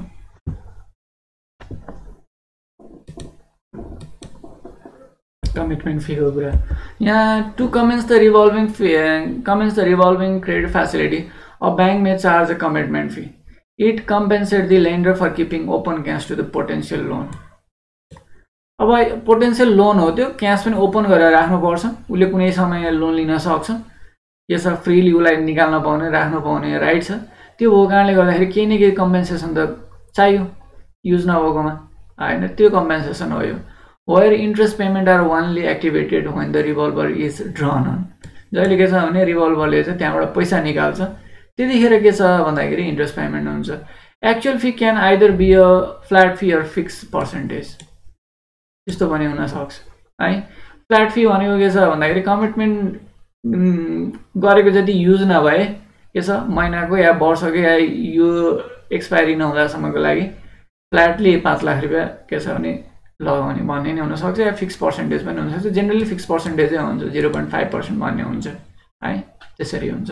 कमिटमेन्ट फी को कुरा यहाँ to commence the revolving credit facility a bank may charge a commitment fee it compensate the lender for keeping open cash to the potential loan अब पोटेन्सियल लोन हो त्यो क्यास पनि ओपन गरेर राख्नुपर्छ उसले कुनै समय लोन लिन सक्छ यसो फ्रीली उसलाई निकाल्न पाउने राख्न पाउने राइट छ त्यो भएको कारणले गर्दाखेरि केही न केही कम्पेन्सेसन त चाहियो युज नभएकोमा हैन त्यो कम्पेन्सेसन हो यो where interest payment are only activated when the revolver is drawn on जहिले के छ भने रिभल्भरले चाहिँ त्यहाँबाट पैसा निकाल्छ त्यतिखेर के छ भन्दाखेरि इन्ट्रेस्ट पेमेन्ट हुन्छ actual fee can either be a flat fee or fix percentage त्यस्तो पनि हुन सक्छ है फ्ल्याट फी भनेको के छ भन्दाखेरि कमिटमेन्ट गरेको जति युज नभए के छ महिनाको या वर्षको या यो एक्सपायरी नहुँदासम्मको लागि फ्ल्याटली 5 लाख रुपैयाँ के छ भने लगाउने भन्ने नै हुन सक्छ या फिक्स पर्सेन्टेज पनि हुन सक्छ जेनरली फिक्स पर्सेन्टेजै हुन्छ 0.5% भन्ने हुन्छ है त्यसरी हुन्छ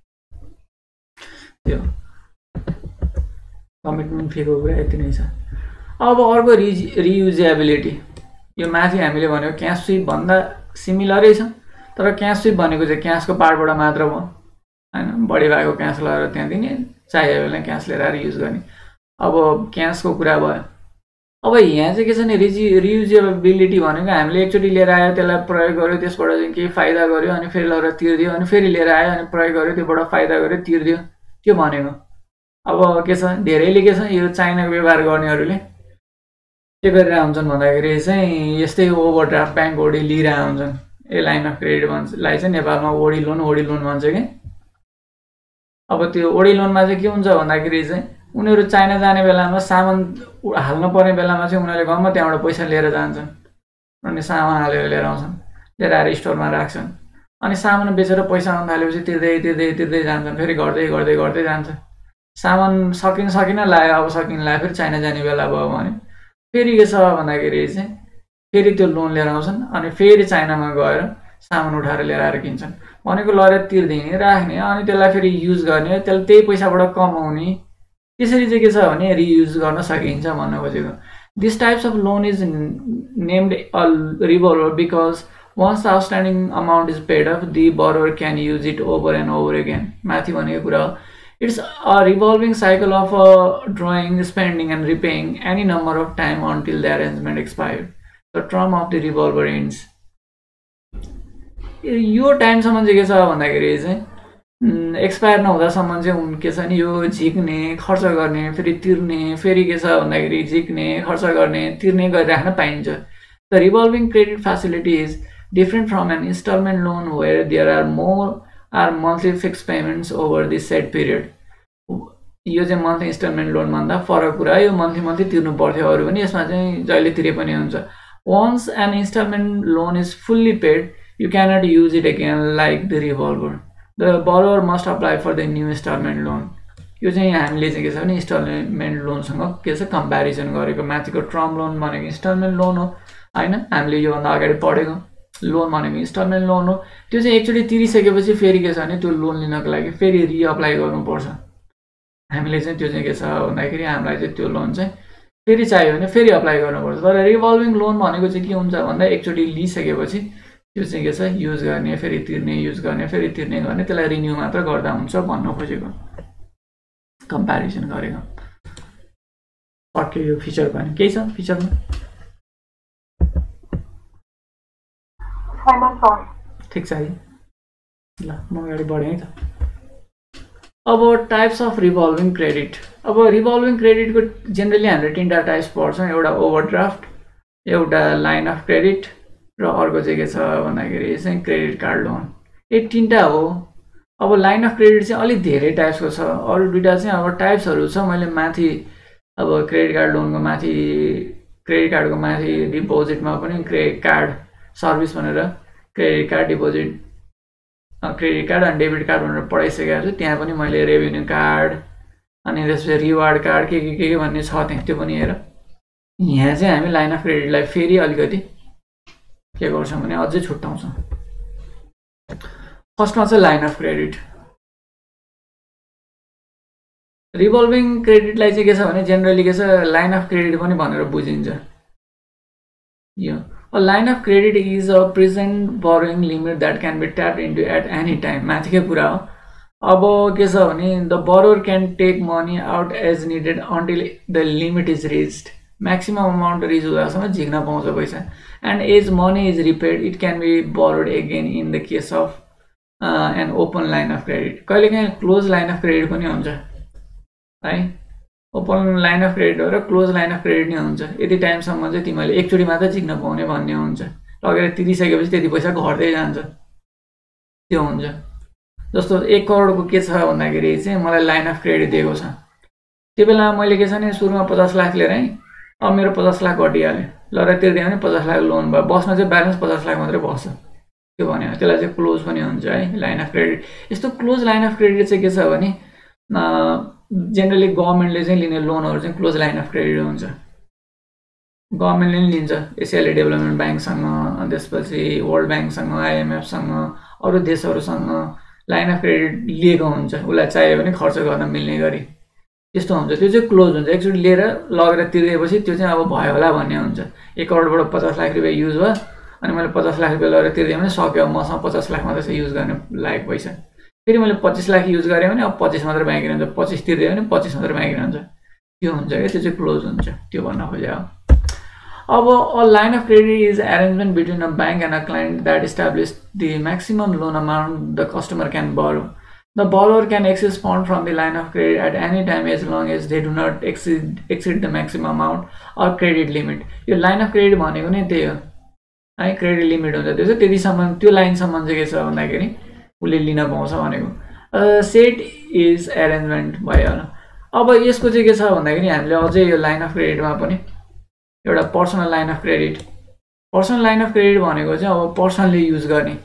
त्यो कमिटमेन्ट फीको कुरा यति नै छ अब अर्को रियुजेबिलिटी यो माथि हामीले भनेको क्यास स्विप भन्दा सिमिलरै छ तर क्यास स्विप भनेको चाहिँ क्यासको पार्टबाट मात्र भयो हैन बढी भएको क्यास लगाएर त्यहाँ दिने चाहियो बेला क्यास लिएर आएर युज गर्ने अब क्यासको कुरा भयो अब यहाँ चाहिँ के छ नि रियुजेबिलिटी भनेको हामीले एकचोटि लिएर आयो त्यसलाई प्रयोग गर्यो त्यसबाट चाहिँ केही फाइदा गर्यो अनि फेरि लगेर तिर्दियो अनि फेरि लिएर आयो अनि प्रयोग गर्यो त्योबाट फाइदा गर्यो तिर्दियो त्यो भनेको अब के छ धेरैले के छ यो चाइनाको व्यवहार गर्नेहरूले के गरिरहेको हुन्छन् भन्दाखेरि चाहिँ यस्तै ओभरड्राफ्ट ब्याङ्क ओडी लिइरहेको हुन्छन् ए लाइन अफ क्रेडिट भन्छलाई चाहिँ नेपालमा ओडी लोन भन्छ कि अब त्यो ओडी लोनमा चाहिँ के हुन्छ भन्दाखेरि चाहिँ उनीहरू चाइना जाने बेलामा सामान हाल्न पर्ने बेलामा चाहिँ उनीहरूले घरमा त्यहाँबाट पैसा लिएर जान्छन् अनि सामान हालेर लिएर आउँछन् लिएर आएर स्टोरमा राख्छन् अनि सामान बेचेर पैसा आउन थालेपछि तिर्दै जान्छन् फेरि गर्दै जान्छ सामान सकिन लाग्यो अब सकिन लाग्यो फेरि चाइना जाने बेला भयो भने फेरि के छ भन्दाखेरि चाहिँ फेरि त्यो लोन लिएर आउँछन् अनि फेरि चाइनामा गएर सामान उठाएर लिएर आएर किन्छन् भनेको लगेर तिर्दिने राख्ने अनि त्यसलाई फेरि युज गर्ने त्यसलाई त्यही पैसाबाट कमाउने त्यसरी चाहिँ के छ भने रियुज गर्न सकिन्छ भन्न खोजेको this types of loan is named a revolver because once the outstanding amount is paid off the borrower can use it over and over again माथि भनेको कुरा हो it's a revolving cycle of drawing spending and repaying any number of time until the arrangement expired the term of the revolver ends यो टाइमसम्म चाहिँ के छ भन्दाखेरि चाहिँ एक्सपायर नहुँदासम्म चाहिँ के छ नि यो झिक्ने खर्च गर्ने फेरि तिर्ने फेरि के छ भन्दाखेरि झिक्ने खर्च गर्ने तिर्ने गरिराख्न पाइन्छ the revolving credit facility is different from an instalment loan where there are monthly fix payments over this set period यो चाहिँ मन्थली इन्स्टलमेन्ट लोन भन्दा फरक कुरा यो मन्थली तिर्नु पर्थ्यो अरू पनि यसमा चाहिँ जहिले तिरे पनि हुन्छ once an instalment loan is fully paid you cannot use it again like the revolver the borrower must apply for the new installment loan यो चाहिँ हामीले चाहिँ के छ भने इन्स्टलमेन्ट लोनसँग के छ कम्प्यारिजन गरेको माथिको टर्म लोन भनेको इन्स्टलमेन्ट लोन हो हैन हामीले योभन्दा अगाडि पढेको लोन भनेको इन्स्टलमेन्ट लोन हो त्यो चाहिँ एकचोटि तिरिसकेपछि फेरि के छ भने त्यो लोन लिनको लागि फेरि रिअप्लाई गर्नुपर्छ हामीले चाहिँ त्यो चाहिँ के छ भन्दाखेरि हामीलाई चाहिँ त्यो लोन चाहिँ फेरि चाहियो भने फेरि अप्लाई गर्नुपर्छ तर रिभल्भिङ लोन भनेको चाहिँ के हुन्छ भन्दा एकचोटि लिइसकेपछि त्यो चाहिँ के छ युज गर्ने फेरि तिर्ने युज गर्ने फेरि तिर्ने गर्ने त्यसलाई रिन्यू मात्र गर्दा हुन्छ भन्न खोजेको कम्प्यारिजन गरेको अर्को यो फिचर पनि केही छ फिचरमा ठिक छ है ल म अगाडि बढेँ है त अब टाइप्स अफ रिभल्भिङ क्रेडिट अब रिभल्भिङ क्रेडिटको जेनरली हामीले 3टा टाइप्स पढ्छौँ एउटा ओभरड्राफ्ट एउटा लाइन अफ क्रेडिट र अर्को चाहिँ के छ भन्दाखेरि चाहिँ क्रेडिट कार्ड लोन यो 3टा हो अब लाइन अफ क्रेडिट चाहिँ अलिक धेरै टाइप्सको छ अरू 2टा चाहिँ अब टाइप्सहरू छ मैले माथि अब क्रेडिट कार्ड लोनको माथि क्रेडिट कार्डको माथि डिपोजिटमा पनि क्रेडिट कार्ड सर्भिस भनेर credit card deposit credit card अनि डेबिट कार्ड भनेर पढाइसकेको छु। त्यहाँ पनि मैले रेभेन्यू कार्ड अनि त्यसपछि रिवार्ड कार्ड के भन्ने छ त्यहाँ, त्यो पनि हेर। यहाँ चाहिँ हामी लाइन अफ क्रेडिटलाई फेरि अलिकति के गर्छौँ भने अझै छुट्याउँछौँ। फर्स्टमा चाहिँ लाइन अफ क्रेडिट। रिभल्भिङ क्रेडिटलाई चाहिँ के छ भने जेनरली के छ लाइन अफ क्रेडिट पनि भनेर बुझिन्छ। यो a line of credit is a present borrowing limit that can be tapped into at any time। माथिकै कुरा हो। अब के छ भने the borrower can take money out as needed until the limit is reached। maximum amount reach हुँदासम्म झिक्न पाउँछ पैसा। and as money is repaid it can be borrowed again in the case of an open line of credit। कहिलेकाहीँ close line of credit पनि हुन्छ है। Open line of credit हो र क्लोज लाइन अफ क्रेडिट नै हुन्छ। यति टाइमसम्म चाहिँ तिमीले एकचोटि मात्र झिक्न पाउने भन्ने हुन्छ। लगेर तिरिसकेपछि त्यति पैसा घट्दै जान्छ, त्यो हुन्छ। जस्तो 1 करोडको के छ भन्दाखेरि चाहिँ मलाई लाइन अफ क्रेडिट दिएको छ। त्यो बेला मैले के छ भने सुरुमा 50 लाख लिएर आएँ, अब मेरो 50 लाख घटिहाल्यो, ल र तिर्दै भने 50 लाख लोन भयो, बसमा चाहिँ ब्यालेन्स 50 लाख मात्रै बस्छ। त्यो भन्यो त्यसलाई चाहिँ क्लोज पनि हुन्छ है लाइन अफ क्रेडिट। यस्तो क्लोज लाइन अफ क्रेडिट चाहिँ के छ भने जेनरली गभर्मेन्टले चाहिँ लिने लोनहरू चाहिँ क्लोज लाइन अफ क्रेडिट हुन्छ। गभर्मेन्टले नि लिन्छ एसियाली डेभलपमेन्ट ब्याङ्कसँग, अनि त्यसपछि वर्ल्ड ब्याङ्कसँग, आइएमएफसँग, अरू देशहरूसँग लाइन अफ क्रेडिट लिएको हुन्छ। उसलाई चाहियो भने खर्च गर्न मिल्ने गरी त्यस्तो हुन्छ। त्यो चाहिँ क्लोज हुन्छ। एकचोटि लिएर लगेर तिर्दिएपछि त्यो चाहिँ अब भयो होला भन्ने हुन्छ। 1 करोडबाट 50 लाख रुपियाँ युज भयो, अनि मैले 50 लाख रुपियाँ लगेर तिर्दिएँ भने सक्यो, मसँग 50 लाख मात्रै छ युज गर्ने लायक पैसा। फेरि मैले 25 लाख युज गरेँ भने अब 25 मात्रै बाँकी रहन्छ, 25 तिर्दियो भने 25 मात्रै बाँकी रहन्छ। त्यो हुन्छ क्या, त्यो चाहिँ क्लोज हुन्छ। त्यो भन्न खोजे हो। अब a line of credit is arrangement between a bank and a client that establish the maximum loan amount the customer can borrow। The borrower can access funds from the line of credit at any time as long as they do not exceed the maximum amount or credit limit। यो line of credit भनेको नै त्यही हो है, credit limit हुन्छ। त्यो चाहिँ त्यतिसम्म, त्यो लाइनसम्म चाहिँ के छ भन्दाखेरि उसले लिन पाउँछ भनेको। सेट इज एरेन्जमेन्ट भयो। अब यसको चाहिँ के छ भन्दाखेरि हामीले अझै यो लाइन अफ क्रेडिटमा पनि एउटा personal line of credit. Personal line of credit भनेको चाहिँ अब पर्सनली युज गर्ने,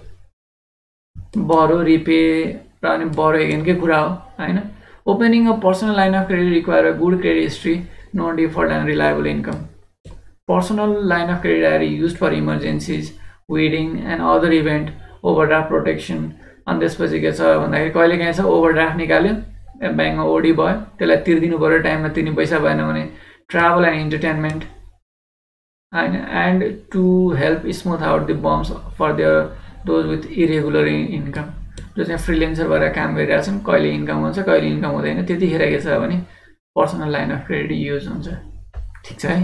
बरो रिपे र अनि बरो एगेनकै कुरा हो हैन। Opening a personal line of credit require a good credit history, no default and reliable income. Personal line of credit are used for emergencies, wedding and other event, overdraft protection. अनि त्यसपछि के छ भन्दाखेरि कहिलेकाहीँ छ ओभरड्राफ्ट निकाल्यो, ब्याङ्कमा OD भयो, त्यसलाई तिर्दिनु पऱ्यो, टाइममा तिर्ने पैसा भएन भने ट्राभल एन्ड इन्टरटेनमेन्ट हैन। And to help smooth out the bumps for those with irregular income, जो चाहिँ फ्रिलेन्सर भएर काम गरिरहेछन्, कहिले इन्कम हुन्छ कहिले इन्कम हुँदैन, त्यतिखेर के छ भने personal line of credit use हुन्छ। ठिक छ है।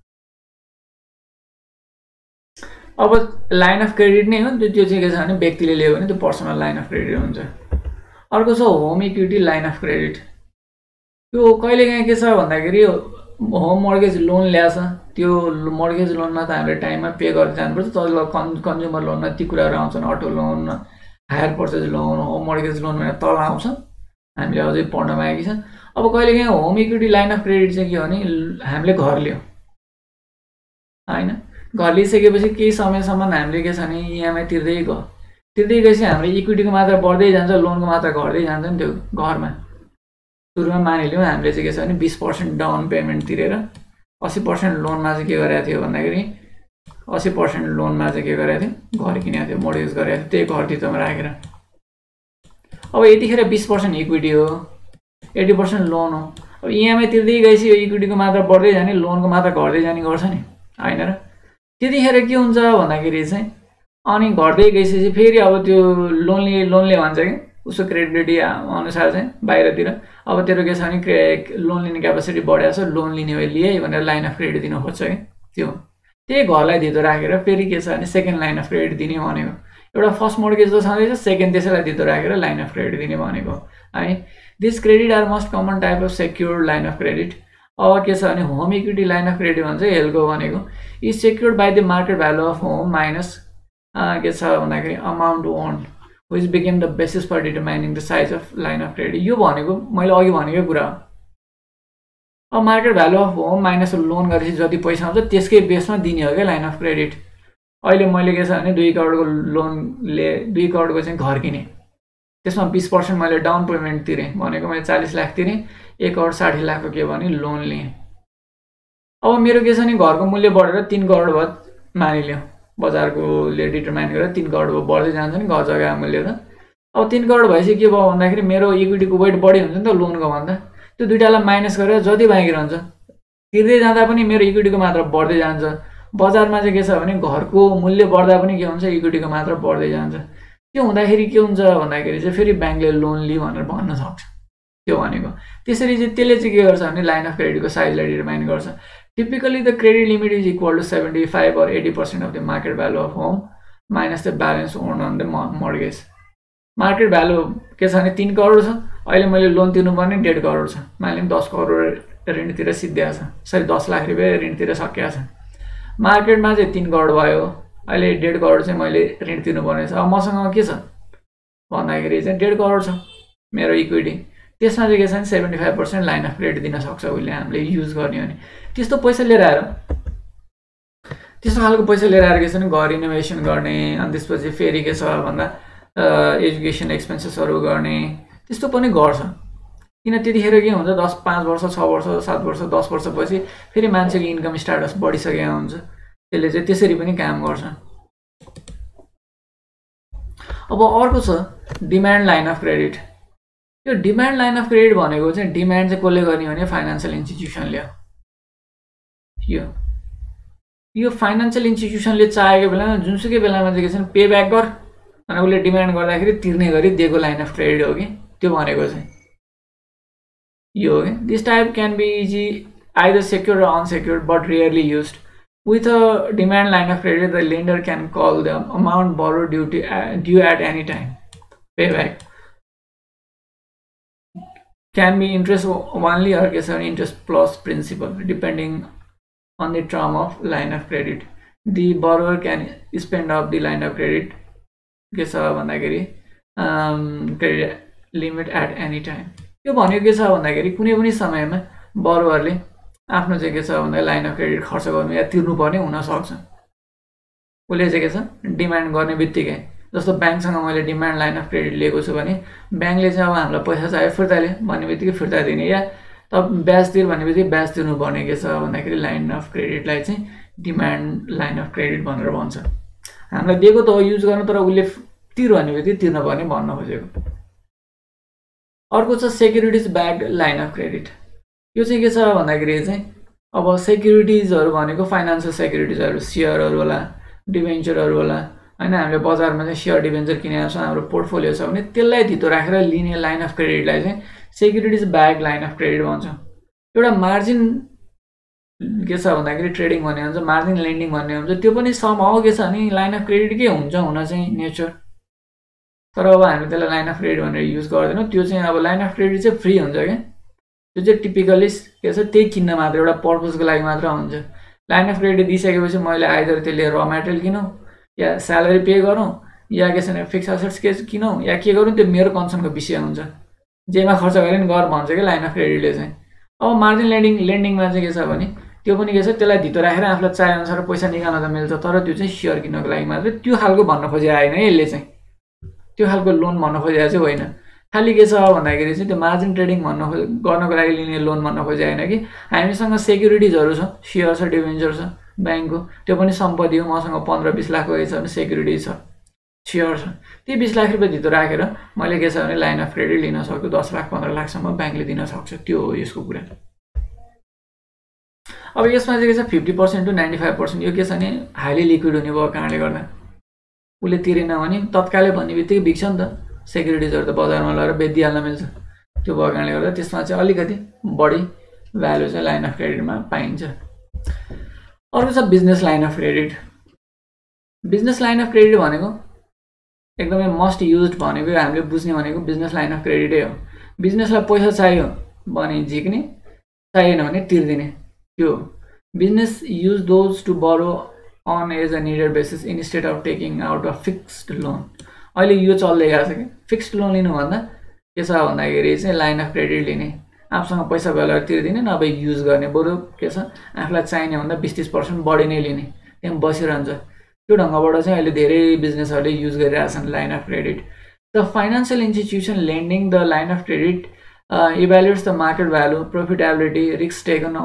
अब लाइन अफ क्रेडिट नै हो त्यो चाहिँ के छ भने व्यक्तिले लियो भने त्यो पर्सनल लाइन अफ क्रेडिट हुन्छ। अर्को छ home equity line of credit. त्यो कहिलेकाहीँ के छ भन्दाखेरि होम मर्गेज लोन ल्याएछ, त्यो मर्गेज लोनमा त हामीले टाइममा पे गरेर जानुपर्छ। तल कन्ज्युमर लोनमा ती कुराहरू आउँछन्, auto loan, hire purchase loan, home mortgage loan भनेर तल आउँछ, हामीले अझै पढ्न बाँकी छ। अब कहिलेकाहीँ home equity line of credit चाहिँ के हो भने हामीले घर लियो हैन, घर लिइसकेपछि केही समयसम्म हामीले के छ भने इएमआई तिर्दै गएपछि हाम्रो इक्विटीको मात्रा बढ्दै जान्छ, लोनको मात्रा घट्दै जान्छ नि। त्यो घरमा सुरुमा मानिलिउँ हामीले चाहिँ के छ भने 20% डाउन पेमेन्ट तिरेर 80% लोनमा चाहिँ के गरेको थियो भन्दाखेरि 80% लोनमा चाहिँ के गरेको थियो, घर किनेको थियो, मोर्गेज गरेको थियो, त्यही घर तितोमा राखेर। अब यतिखेर 20% इक्विटी हो, 80% लोन हो। अब इएमआई तिर्दै गएपछि यो इक्विटीको मात्रा बढ्दै जाने, लोनको मात्रा घट्दै जाने गर्छ नि हैन र। त्यतिखेर के हुन्छ भन्दाखेरि चाहिँ अनि घट्दै गएपछि फेरि अब त्यो लोनले भन्छ कि उसको क्रेडिबिलिटी अनुसार चाहिँ बाहिरतिर अब तेरो के छ भने लोन लिने क्यापेसिटी बढेको छ, लोन लिने भए लिए भनेर लाइन अफ क्रेडिट दिन खोज्छ कि त्यो त्यही घरलाई धितो राखेर फेरि के छ भने सेकेन्ड लाइन अफ क्रेडिट दिने भनेको। एउटा फर्स्ट मोर्गेज त छँदैछ, सेकेन्ड त्यसैलाई धितो राखेर लाइन अफ क्रेडिट दिने भनेको है। This credit are most common type of secured line of credit. अब के छ भने home equity line of credit भन्छ हेल्को भनेको is secured by the market value of home minus के छ भन्दाखेरि amount owned which became the basis for determining the size of line of credit। यो भनेको मैले अघि भनेकै कुरा हो। अब market value of home minus loan गरेपछि जति पैसा आउँछ त्यसकै बेसमा दिने हो क्या लाइन अफ क्रेडिट। अहिले मैले के छ भने 2 करोडको लोनले 2 करोडको चाहिँ घर किने, त्यसमा 20% मैले डाउन पेमेन्ट तिरेँ, भनेको मैले 40 लाख तिरेँ, 1 करोड 60 लाखको के भने लोन लिएँ। अब मेरो के छ नि घरको मूल्य बढेर 3 करोड भयो मानिलियो, बजारकोले डिटरमाइन गरेर 3 करोड भयो, बढ्दै जान्छ नि घर जग्गाको मूल्य त। अब 3 करोड भएपछि के भयो भन्दाखेरि मेरो इक्विटीको वेट बढी हुन्छ नि त लोनको भन्दा, त्यो दुईटालाई माइनस गरेर जति बाँकी रहन्छ तिर्दै जाँदा पनि मेरो इक्विटीको मात्रा बढ्दै जान्छ। बजारमा चाहिँ के छ भने घरको मूल्य बढ्दा पनि के हुन्छ, इक्विटीको मात्रा बढ्दै जान्छ। त्यो हुँदाखेरि के हुन्छ भन्दाखेरि चाहिँ फेरि ब्याङ्कले लोन लिई भनेर भन्न सक्छ त्यो भनेको। त्यसरी चाहिँ त्यसले चाहिँ के गर्छ भने लाइन अफ क्रेडिटको साइजलाई डिटरमाइन गर्छ। Typically the credit limit is equal to 75 or 80% of the market value of home minus the balance own on the mortgage. Market value के छ भने 3 करोड छ, अहिले मैले लोन तिर्नुपर्ने 1.5 करोड छ, मानिलिउँ 10 करोड ऋणतिर सिद्धिएको छ, सरी 10 लाख रुपियाँ ऋणतिर सकिएको छ। मार्केटमा चाहिँ 3 करोड भयो, अहिले 1.5 करोड चाहिँ मैले ऋण तिर्नुपर्ने छ। अब मसँग के छ भन्दाखेरि चाहिँ 1.5 करोड छ मेरो इक्विटी, त्यसमा चाहिँ के छ भने 75% लाइन अफ क्रेडिट दिन सक्छ उसले हामीले युज गर्ने हो भने। त्यस्तो पैसा लिएर आएर त्यस्तो खालको पैसा लिएर आएर के छ भने घर इनोभेसन गर्ने, अनि त्यसपछि फेरि के छ भन्दा एजुकेसन एक्सपेन्सेसहरू गर्ने, त्यस्तो पनि गर्छ। किन त्यतिखेर के हुन्छ 5 वर्ष 6 वर्ष 7 वर्ष 10 वर्षपछि फेरि मान्छेको इन्कम स्ट्याटस बढिसकेको हुन्छ, त्यसले चाहिँ त्यसरी पनि काम गर्छ। अब अर्को छ डिमान्ड लाइन अफ क्रेडिट। यो डिमान्ड लाइन अफ क्रेडिट भनेको चाहिँ डिमान्ड चाहिँ कसले गर्ने भने फाइनान्सियल इन्स्टिट्युसनले हो। यो फाइनान्सियल इन्स्टिट्युसनले चाहेको बेलामा जुनसुकै बेलामा चाहिँ के छ पे ब्याक गर अनि उसले डिमान्ड गर्दाखेरि तिर्ने गरी दिएको लाइन अफ क्रेडिट हो कि त्यो भनेको चाहिँ यो हो कि। This type can be easy either secure or unsecured but rarely used. With a demand line of credit, the lender can call the amount borrowed due at any time. Payback can be interest only or interest plus principal depending on the term of line of credit. The borrower can spend off the line of credit credit limit at any time. यो भनेको के छ भन्दाखेरि कुनै पनि समयमा बरोवरले आफ्नो चाहिँ के छ भन्दा लाइन अफ क्रेडिट खर्च गर्नु या तिर्नु पर्ने हुन सक्छ। उसले चाहिँ के छ डिमान्ड गर्ने बित्तिकै, जस्तो ब्याङ्कसँग मैले डिमान्ड लाइन अफ क्रेडिट लिएको छु भने ब्याङ्कले चाहिँ अब हामीलाई पैसा चाहियो फिर्ता ले भन्ने बित्तिकै फिर्ता दिने, या त ब्याज तिर भन्ने बित्तिकै ब्याज तिर्नु पर्ने के छ भन्दाखेरि लाइन अफ क्रेडिटलाई चाहिँ डिमान्ड लाइन अफ क्रेडिट भनेर भन्छ। हामीलाई दिएको त हो युज गर्नु, तर उसले तिर भन्ने बित्तिकै तिर्नु पर्ने भन्न खोजेको। अर्को छ securities backed line of credit. यो चाहिँ के छ भन्दाखेरि चाहिँ अब सेक्युरिटिजहरू भनेको फाइनान्सियल सेक्युरिटिजहरू, सेयरहरू होला, डिभेन्चरहरू होला हैन। हामीले बजारमा चाहिँ सेयर डिभेन्चर किनेको छ, हाम्रो पोर्टफोलियो छ भने त्यसलाई धितो राखेर लिने लाइन अफ क्रेडिटलाई चाहिँ securities backed line of credit भन्छ। एउटा मार्जिन के छ भन्दाखेरि ट्रेडिङ भन्ने हुन्छ, मार्जिन लेन्डिङ भन्ने हुन्छ, त्यो पनि समहाउ के छ भने लाइन अफ क्रेडिट के हुन्छ हुन चाहिँ नेचर, तर अब हामी त्यसलाई लाइन अफ क्रेडिट भनेर युज गर्दैनौँ। त्यो चाहिँ अब लाइन अफ क्रेडिट चाहिँ फ्री हुन्छ क्या, त्यो चाहिँ टिपिकली के छ त्यही किन्न मात्र एउटा पर्पजको लागि मात्र हुन्छ। लाइन अफ क्रेडिट दिइसकेपछि मैले आइदर त्यसले र मेटेरियल किनौँ या स्यालेरी पे गरौँ या के छ भने फिक्स एसेट्स के किनौँ या के गरौँ, त्यो मेरो कन्सर्नको विषय हुन्छ। जेमा खर्च गरे नि गर भन्छ कि लाइन अफ क्रेडिटले चाहिँ। अब मार्जिन लेन्डिङमा चाहिँ के छ भने त्यो पनि के छ त्यसलाई धितो राखेर आफूलाई चाहे अनुसार पैसा निकाल्न त मिल्छ, तर त्यो चाहिँ सेयर किन्नको लागि मात्र त्यो खालको भन्न खोजे आएन यसले चाहिँ, त्यो खालको लोन भन्न खोजेको चाहिँ होइन। खालि के छ भन्दाखेरि चाहिँ त्यो मार्जिन ट्रेडिङ गर्नको लागि लिने लोन भन्न खोजे होइन कि हामीसँग सेक्युरिटिजहरू छ, सेयर छ, डिभेन्चर छ ब्याङ्कको, त्यो पनि सम्पत्ति हो। मसँग 15-20 लाखको छ भने सेक्युरिटी छ, सेयर छ, त्यो 20 लाख रुपियाँ धितो राखेर मैले के छ भने लाइन अफ क्रेडिट लिन सक्छु, 10 लाख 15 लाखसम्म ब्याङ्कले दिन सक्छ। त्यो हो यसको कुरा। अब यसमा चाहिँ के छ 50% to 95% यो के छ भने हाइली लिक्विड हुने भयो कारणले गर्दा उसले तिरेन भने तत्कालै भन्ने बित्तिकै बिग्छ नि त, सेक्युरिटिजहरू त बजारमा लगेर बेचिहाल्न मिल्छ। त्यो भएको कारणले गर्दा त्यसमा चाहिँ अलिकति बढी भ्यालु चाहिँ लाइन अफ क्रेडिटमा पाइन्छ। अर्को छ business line of credit. Business line of credit भनेको एकदमै मस्ट युज्ड भनेको हामीले बुझ्ने भनेको बिजनेस लाइन अफ क्रेडिटै हो। बिजनेसलाई पैसा चाहियो भने झिक्ने, चाहिएन भने तिर्दिने, त्यो business use those to borrow on as a needed basis instead of taking out a fixed loan। अहिले यो चल्दै गएको छ कि फिक्स्ड लोन लिनुभन्दा के छ भन्दाखेरि चाहिँ लाइन अफ क्रेडिट लिने, आफूसँग पैसा बेला तिर्दिने नभए युज गर्ने, बरु के छ आफूलाई चाहिने भन्दा 20-30% बढी नै लिने, त्यहाँ बसिरहन्छ। त्यो ढङ्गबाट चाहिँ अहिले धेरै बिजनेसहरूले युज गरिरहेछन् line of credit. The financial institution lending the line of credit evaluates the market value, profitability, risks taken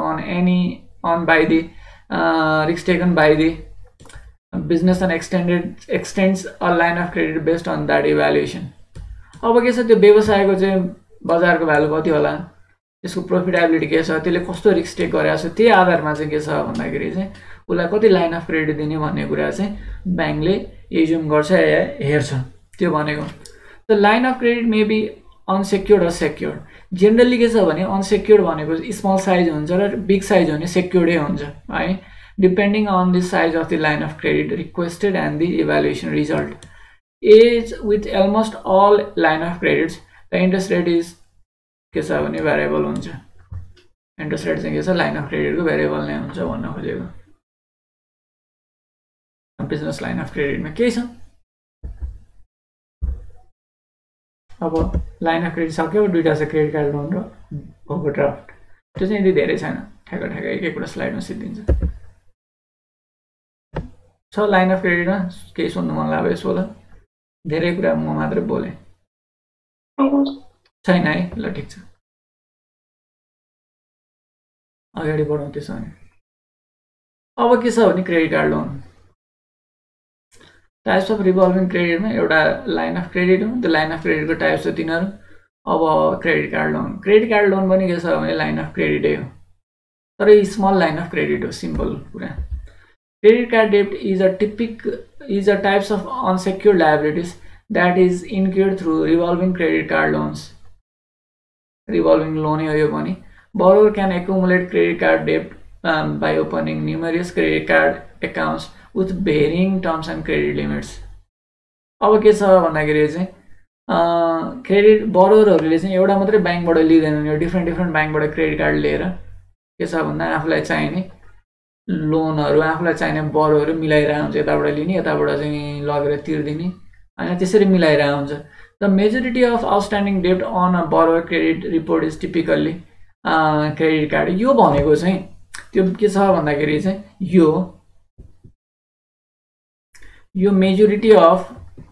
by the business and extends a line of credit based on that evaluation. अब के छ त्यो व्यवसायको चाहिँ बजारको value कति होला, त्यसको प्रोफिटेबिलिटी के छ, त्यसले कस्तो रिस्क टेक गरेको छ, त्यही आधारमा चाहिँ के छ भन्दाखेरि चाहिँ उसलाई कति लाइन अफ क्रेडिट दिने भन्ने कुरा चाहिँ ब्याङ्कले एज्युम गर्छ या हेर्छ। त्यो भनेको the line of credit may be unsecured र सेक्योर्ड। जेनरली के छ भने अनसेक्योर्ड भनेको स्मल साइज हुन्छ र बिग साइज भने सेक्योर्डै हुन्छ है, depending on the size of the line of credit requested and the evaluation result. As with almost all line of credits the interest rate is के छ भने भेरिएबल हुन्छ। इन्ट्रेस्ट रेट चाहिँ के छ लाइन अफ क्रेडिटको भेरिएबल नै हुन्छ भन्न खोजेको। बिजनेस लाइन अफ क्रेडिटमा केही छ। अब लाइन अफ क्रेडिट सक्यो, दुईटा छ क्रेडिट कार्ड लोन र ओभरड्राफ्ट। त्यो चाहिँ यदि धेरै छैन, ठ्याक्क ठ्याक्क एक एकवटा स्लाइडमा सिद्धिन्छ। छ लाइन अफ क्रेडिटमा केही सोध्नु मन लाग्यो सोध। धेरै कुरा म मात्रै बोलेँ छैन है, ल ठिक छ अगाडि बढौँ। त्यसो भने अब के छ भने credit card loan types of revolving क्रेडिटमा एउटा लाइन अफ क्रेडिट हो। त्यो लाइन अफ क्रेडिटको टाइप्स हो तिनीहरू। अब क्रेडिट कार्ड लोन पनि के छ भने लाइन अफ क्रेडिटै हो, तर स्मल लाइन अफ क्रेडिट हो, सिम्पल कुरा। क्रेडिट कार्ड डेब्ट is a types of unsecured liabilities that is incurred through revolving credit card loans. Revolving लोनै हो यो पनि। borrower can accumulate credit card debt by opening numerous credit card accounts with varying terms and credit limits. अब के छ भन्दाखेरि चाहिँ credit बरोवरहरूले चाहिँ एउटा मात्रै ब्याङ्कबाट लिँदैनन्, यो डिफ्रेन्ट ब्याङ्कबाट क्रेडिट कार्ड लिएर के छ भन्दा आफूलाई चाहिने लोनहरू, आफूलाई चाहिने बरोहरू मिलाइरहेको हुन्छ। यताबाट लिने, यताबाट चाहिँ लगेर तिर्दिने, होइन त्यसरी मिलाइरहेको हुन्छ। द मेजोरिटी अफ आउटस्ट्यान्डिङ डेब्ट on a borrower credit report is typically credit card. यो भनेको चाहिँ त्यो के छ भन्दाखेरि चाहिँ यो मेजोरिटी अफ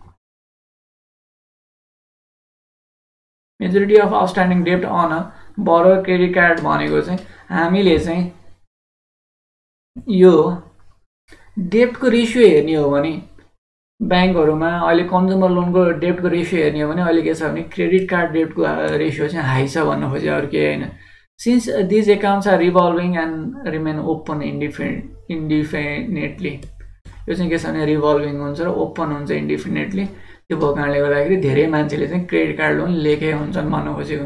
आउटस्ट्यान्डिङ डेब्ट on a borrower credit card भनेको चाहिँ हामीले चाहिँ यो डेब्टको रेसियो हेर्ने हो भने ब्याङ्कहरुमा अहिले कन्ज्युमर लोनको डेब्टको रेसियो हेर्ने हो भने अहिले के छ भने क्रेडिट कार्ड डेब्टको रेसियो चाहिँ हाई छ भन्न खोजे, अरु केही हैन। Since these accounts are revolving and remain open indefinitely, यो चाहिँ के छ भने रिभल्भिङ हुन्छ र ओपन हुन्छ इन्डिफिनेटली। त्यो भएको कारणले गर्दाखेरि धेरै मान्छेले चाहिँ क्रेडिट कार्ड लोन लिएकै हुन्छन् भन्न खोजेको।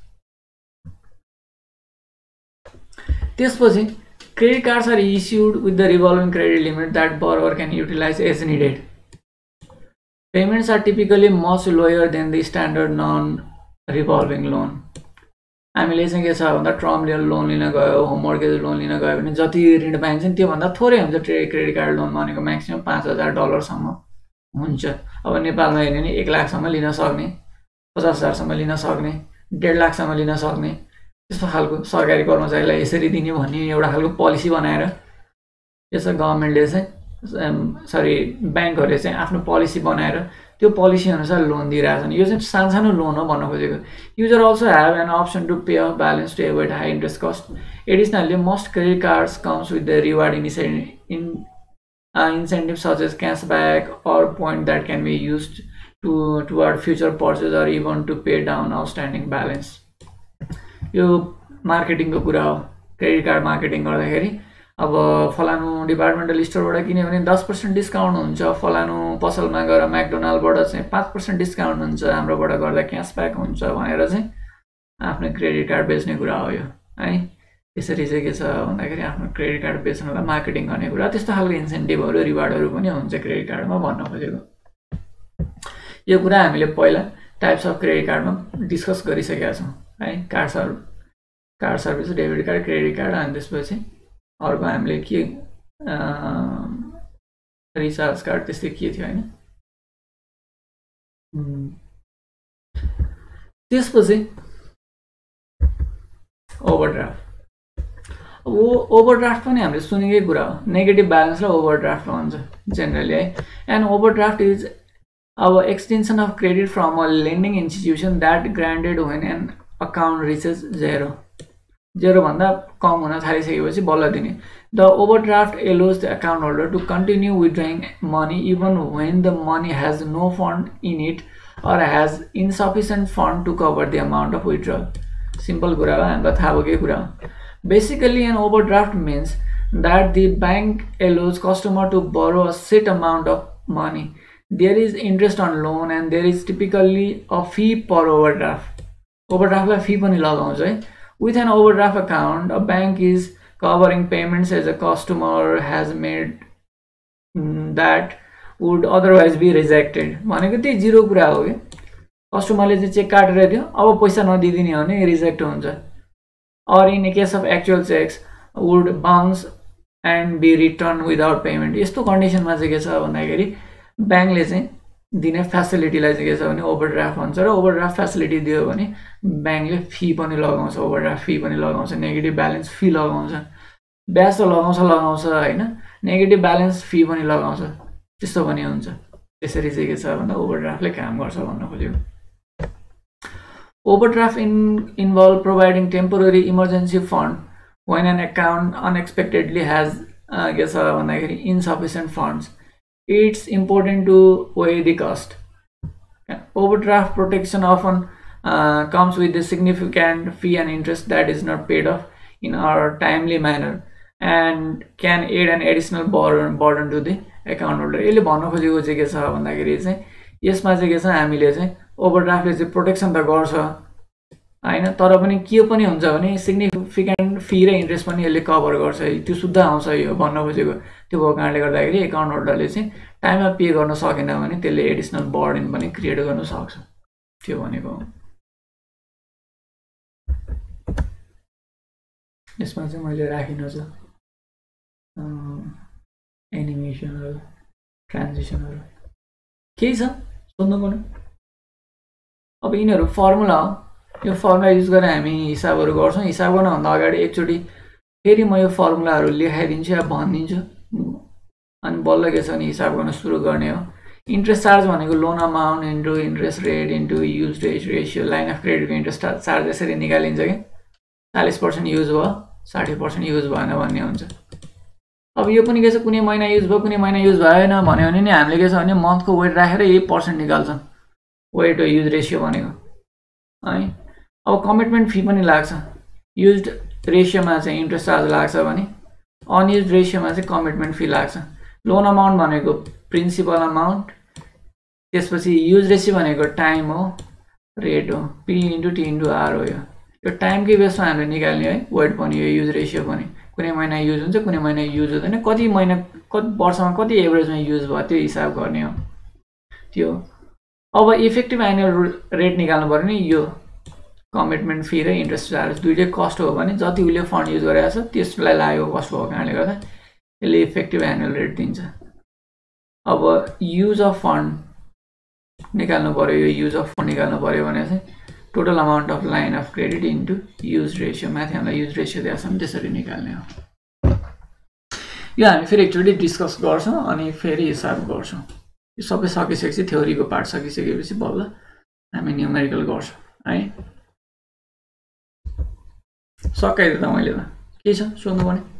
त्यसपछि credit cards are issued with the revolving credit limit that borrower can utilize as needed. Payments are typically much lower than the standard non-revolving loan. हामीले चाहिँ के छ भन्दा टर्म लोन लिन गयो, होम मर्गेज लोन लिन गयो भने जति ऋण पाइन्छ नि त्यो भन्दा थोरै हुन्छ। क्रेडिट कार्ड लोन भनेको म्याक्सिमम $5000 सम्म हुन्छ। अब नेपालमा हेर्ने नि 1 लाख सम्म लिन सक्ने, 50,000 सम्म लिन सक्ने, 1.5 लाख सम्म लिन सक्ने, त्यस्तो खालको सरकारी कर्मचारीलाई यसरी दिने भन्ने एउटा खालको पोलिसी बनाएर यसो गभर्नमेन्टले चाहिँ ब्याङ्कहरूले चाहिँ आफ्नो पोलिसी बनाएर त्यो पोलिसी अनुसार लोन दिइरहेछन्। यो चाहिँ सानसानो लोन हो भन्न खोजेको। User also have an option to pay off balance to avoid high interest cost. Additionally most credit cards comes with the reward incentive such as cashback or point that can be used toward future purchase or even to pay down outstanding balance. यो मार्केटिङको कुरा हो। Credit card marketing गर्दाखेरि अब फलानु departmental स्टोरबाट किन्यो भने 10% discount हुन्छ, फलानु पसलमा गएर म्याकडोनाल्डबाट चाहिँ 5% डिस्काउन्ट हुन्छ, हाम्रोबाट गर्दा क्यासब्याक हुन्छ भनेर चाहिँ आफ्नो क्रेडिट कार्ड बेच्ने कुरा हो यो है। त्यसरी चाहिँ के छ भन्दाखेरि आफ्नो क्रेडिट कार्ड बेच्नलाई मार्केटिङ गर्ने कुरा। त्यस्तो खालको इन्सेन्टिभहरु रिवार्डहरु पनि हुन्छ क्रेडिट कार्डमा भन्न खोजेको। यो कुरा हामीले पहिला टाइप्स अफ क्रेडिट कार्डमा डिस्कस गरिसकेका छौं है। Card service, debit card, credit card, अनि त्यसपछि अर्को हामीले के रिचार्ज कार्ड त्यस्तै के थियो हैन। त्यसपछि ओभरड्राफ्ट पनि हामीले सुनेकै कुरा हो नेगेटिभ ब्यालेन्सलाई ओभरड्राफ्ट भन्छ जेनरली है एन्ड ओभरड्राफ्ट इज अब extension of credit from a lending institution that granted when an account reaches zero भन्दा कम हुन थालिसकेपछि बल्ल दिने the overdraft allows the account holder to continue withdrawing money even when the money has no fund in it or has insufficient fund to cover the amount of withdrawal. Simple कुरा हो हामीलाई थाहा भएकै कुरा हो. Basically an overdraft means that the bank allows customer to borrow a set amount of money. There is interest on loan and there is typically a fee per overdraft. Overdraft लाई fee पनि लगाउँछ है. With an overdraft account, a bank is covering payments as a customer has made that would otherwise be rejected. भनेको त्यही zero कुरा हो कि कस्टमरले चाहिँ चेक काटेर दियो अब पैसा नदिदिने हो भने रिजेक्ट हुन्छ or in a case of actual checks would bounce and be returned without payment. यस्तो कन्डिसनमा चाहिँ के छ भन्दाखेरि ब्याङ्कले चाहिँ दिने फ्यासिलिटीलाई चाहिँ के छ भने ओभरड्राफ्ट भन्छ र ओभरड्राफ्ट फ्यासिलिटी दियो भने ब्याङ्कले फी पनि लगाउँछ ओभरड्राफ्ट फी पनि लगाउँछ नेगेटिभ ब्यालेन्स फी लगाउँछ ब्याज त लगाउँछ हैन नेगेटिभ ब्यालेन्स फी पनि लगाउँछ त्यस्तो पनि हुन्छ त्यसरी चाहिँ के छ भन्दा ओभरड्राफ्टले काम गर्छ भन्न खोजेको Overdraft involve providing temporary emergency fund when an account unexpectedly has insufficient funds. It's important to weigh the cost. Overdraft protection often comes with a significant fee and interest that is not paid off in a timely manner and can add an additional burden to the account holder. यसले भन्न खोजेको चाहिँ के छ भन्दाखेरि चाहिँ यसमा चाहिँ के छ हामीले चाहिँ ओभरड्राफ्टले चाहिँ प्रोटेक्सन त गर्छ हैन तर पनि के पनि हुन्छ भने सिग्निफिकेन्ट फी र इन्ट्रेस्ट पनि यसले कभर गर्छ त्यो शुद्ध आउँछ यो भन्न खोजेको त्यो भएको कारणले गर्दाखेरि अकाउन्ट होल्डरले चाहिँ टाइममा पे गर्न सकेन भने त्यसले एडिसनल बर्डन पनि क्रिएट गर्न सक्छ त्यो भनेको यसमा चाहिँ मैले राखिन छ एनिमेसनहरु ट्रान्जिसनहरु के छ सोध्नु पर्ने अब यिनीहरु फर्मुला हो यो फर्मुला युज गरेर हामी हिसाबहरु गर्छौं हिसाब गर्न भन्दा अगाडि एकचोटी फेरि म यो फर्मुलाहरु लेखाइदिन्छु या भनिदिन्छु अनि बल्ल के छ भने हिसाब गर्न सुरु गर्ने हो इन्ट्रेस्ट चार्ज भनेको loan amount into interest rate into use ratio line of क्रेडिटको इन्ट्रेस्ट चार्ज यसरी निकालिन्छ के 40% युज भयो 60% युज भएन भन्ने हुन्छ अब यो पनि के छ कुनै महिना युज भयो कुनै महिना युज भएन भन्यो भने नि हामीले के छ भने मन्थको वेट राखेर यही पर्सेन्ट निकाल्छौं वेट युज रेशियो भनेको है अब कमिटमेन्ट फी पनि लाग्छ युज्ड रेशियोमा चाहिँ इन्ट्रेस्ट चार्ज लाग्छ भने अनयुज्ड रेशियोमा चाहिँ कमिटमेन्ट फी लाग्छ लोन अमाउन्ट भनेको प्रिन्सिपल अमाउन्ट त्यसपछि युज रेशियो भनेको टाइम हो रेट हो P into T into R हो यो टाइमकै बेसमा हामीले निकाल्ने है वेट पनि यो युज रेशियो पनि कुनै महिना युज हुन्छ कुनै महिना युज हुँदैन कति महिना कति वर्षमा कति एभरेजमा युज भयो त्यो हिसाब गर्ने हो त्यो अब इफेक्टिभ एनुअल रेट निकाल्नु पर्यो नि यो कमिटमेन्ट फी र इन्ट्रेस्ट चार्ज दुईटै कस्ट हो भने जति उले फन्ड युज गरेको छ त्यसलाई लागेको कस्ट भएको कारणले गर्दा यसले इफेक्टिभ एनुअल रेट दिन्छ अब युज अफ फन्ड निकाल्नु पर्यो यो युज अफ फन्ड निकाल्नु पर्यो भने चाहिँ total amount of line of credit into use ratio माथि हामीलाई युज रेशियो दिएको छ त्यसरी निकाल्ने हो यो हामी फेरि एकचोटि डिस्कस गर्छौं अनि फेरि हिसाब गर्छौं यो सबै सकिसकेपछि थ्योरीको पार्ट सकिसकेपछि बल्ल हामी न्युमेरिकल गर्छौं है सकाइदिए त मैले त के छ सोध्नु पर्ने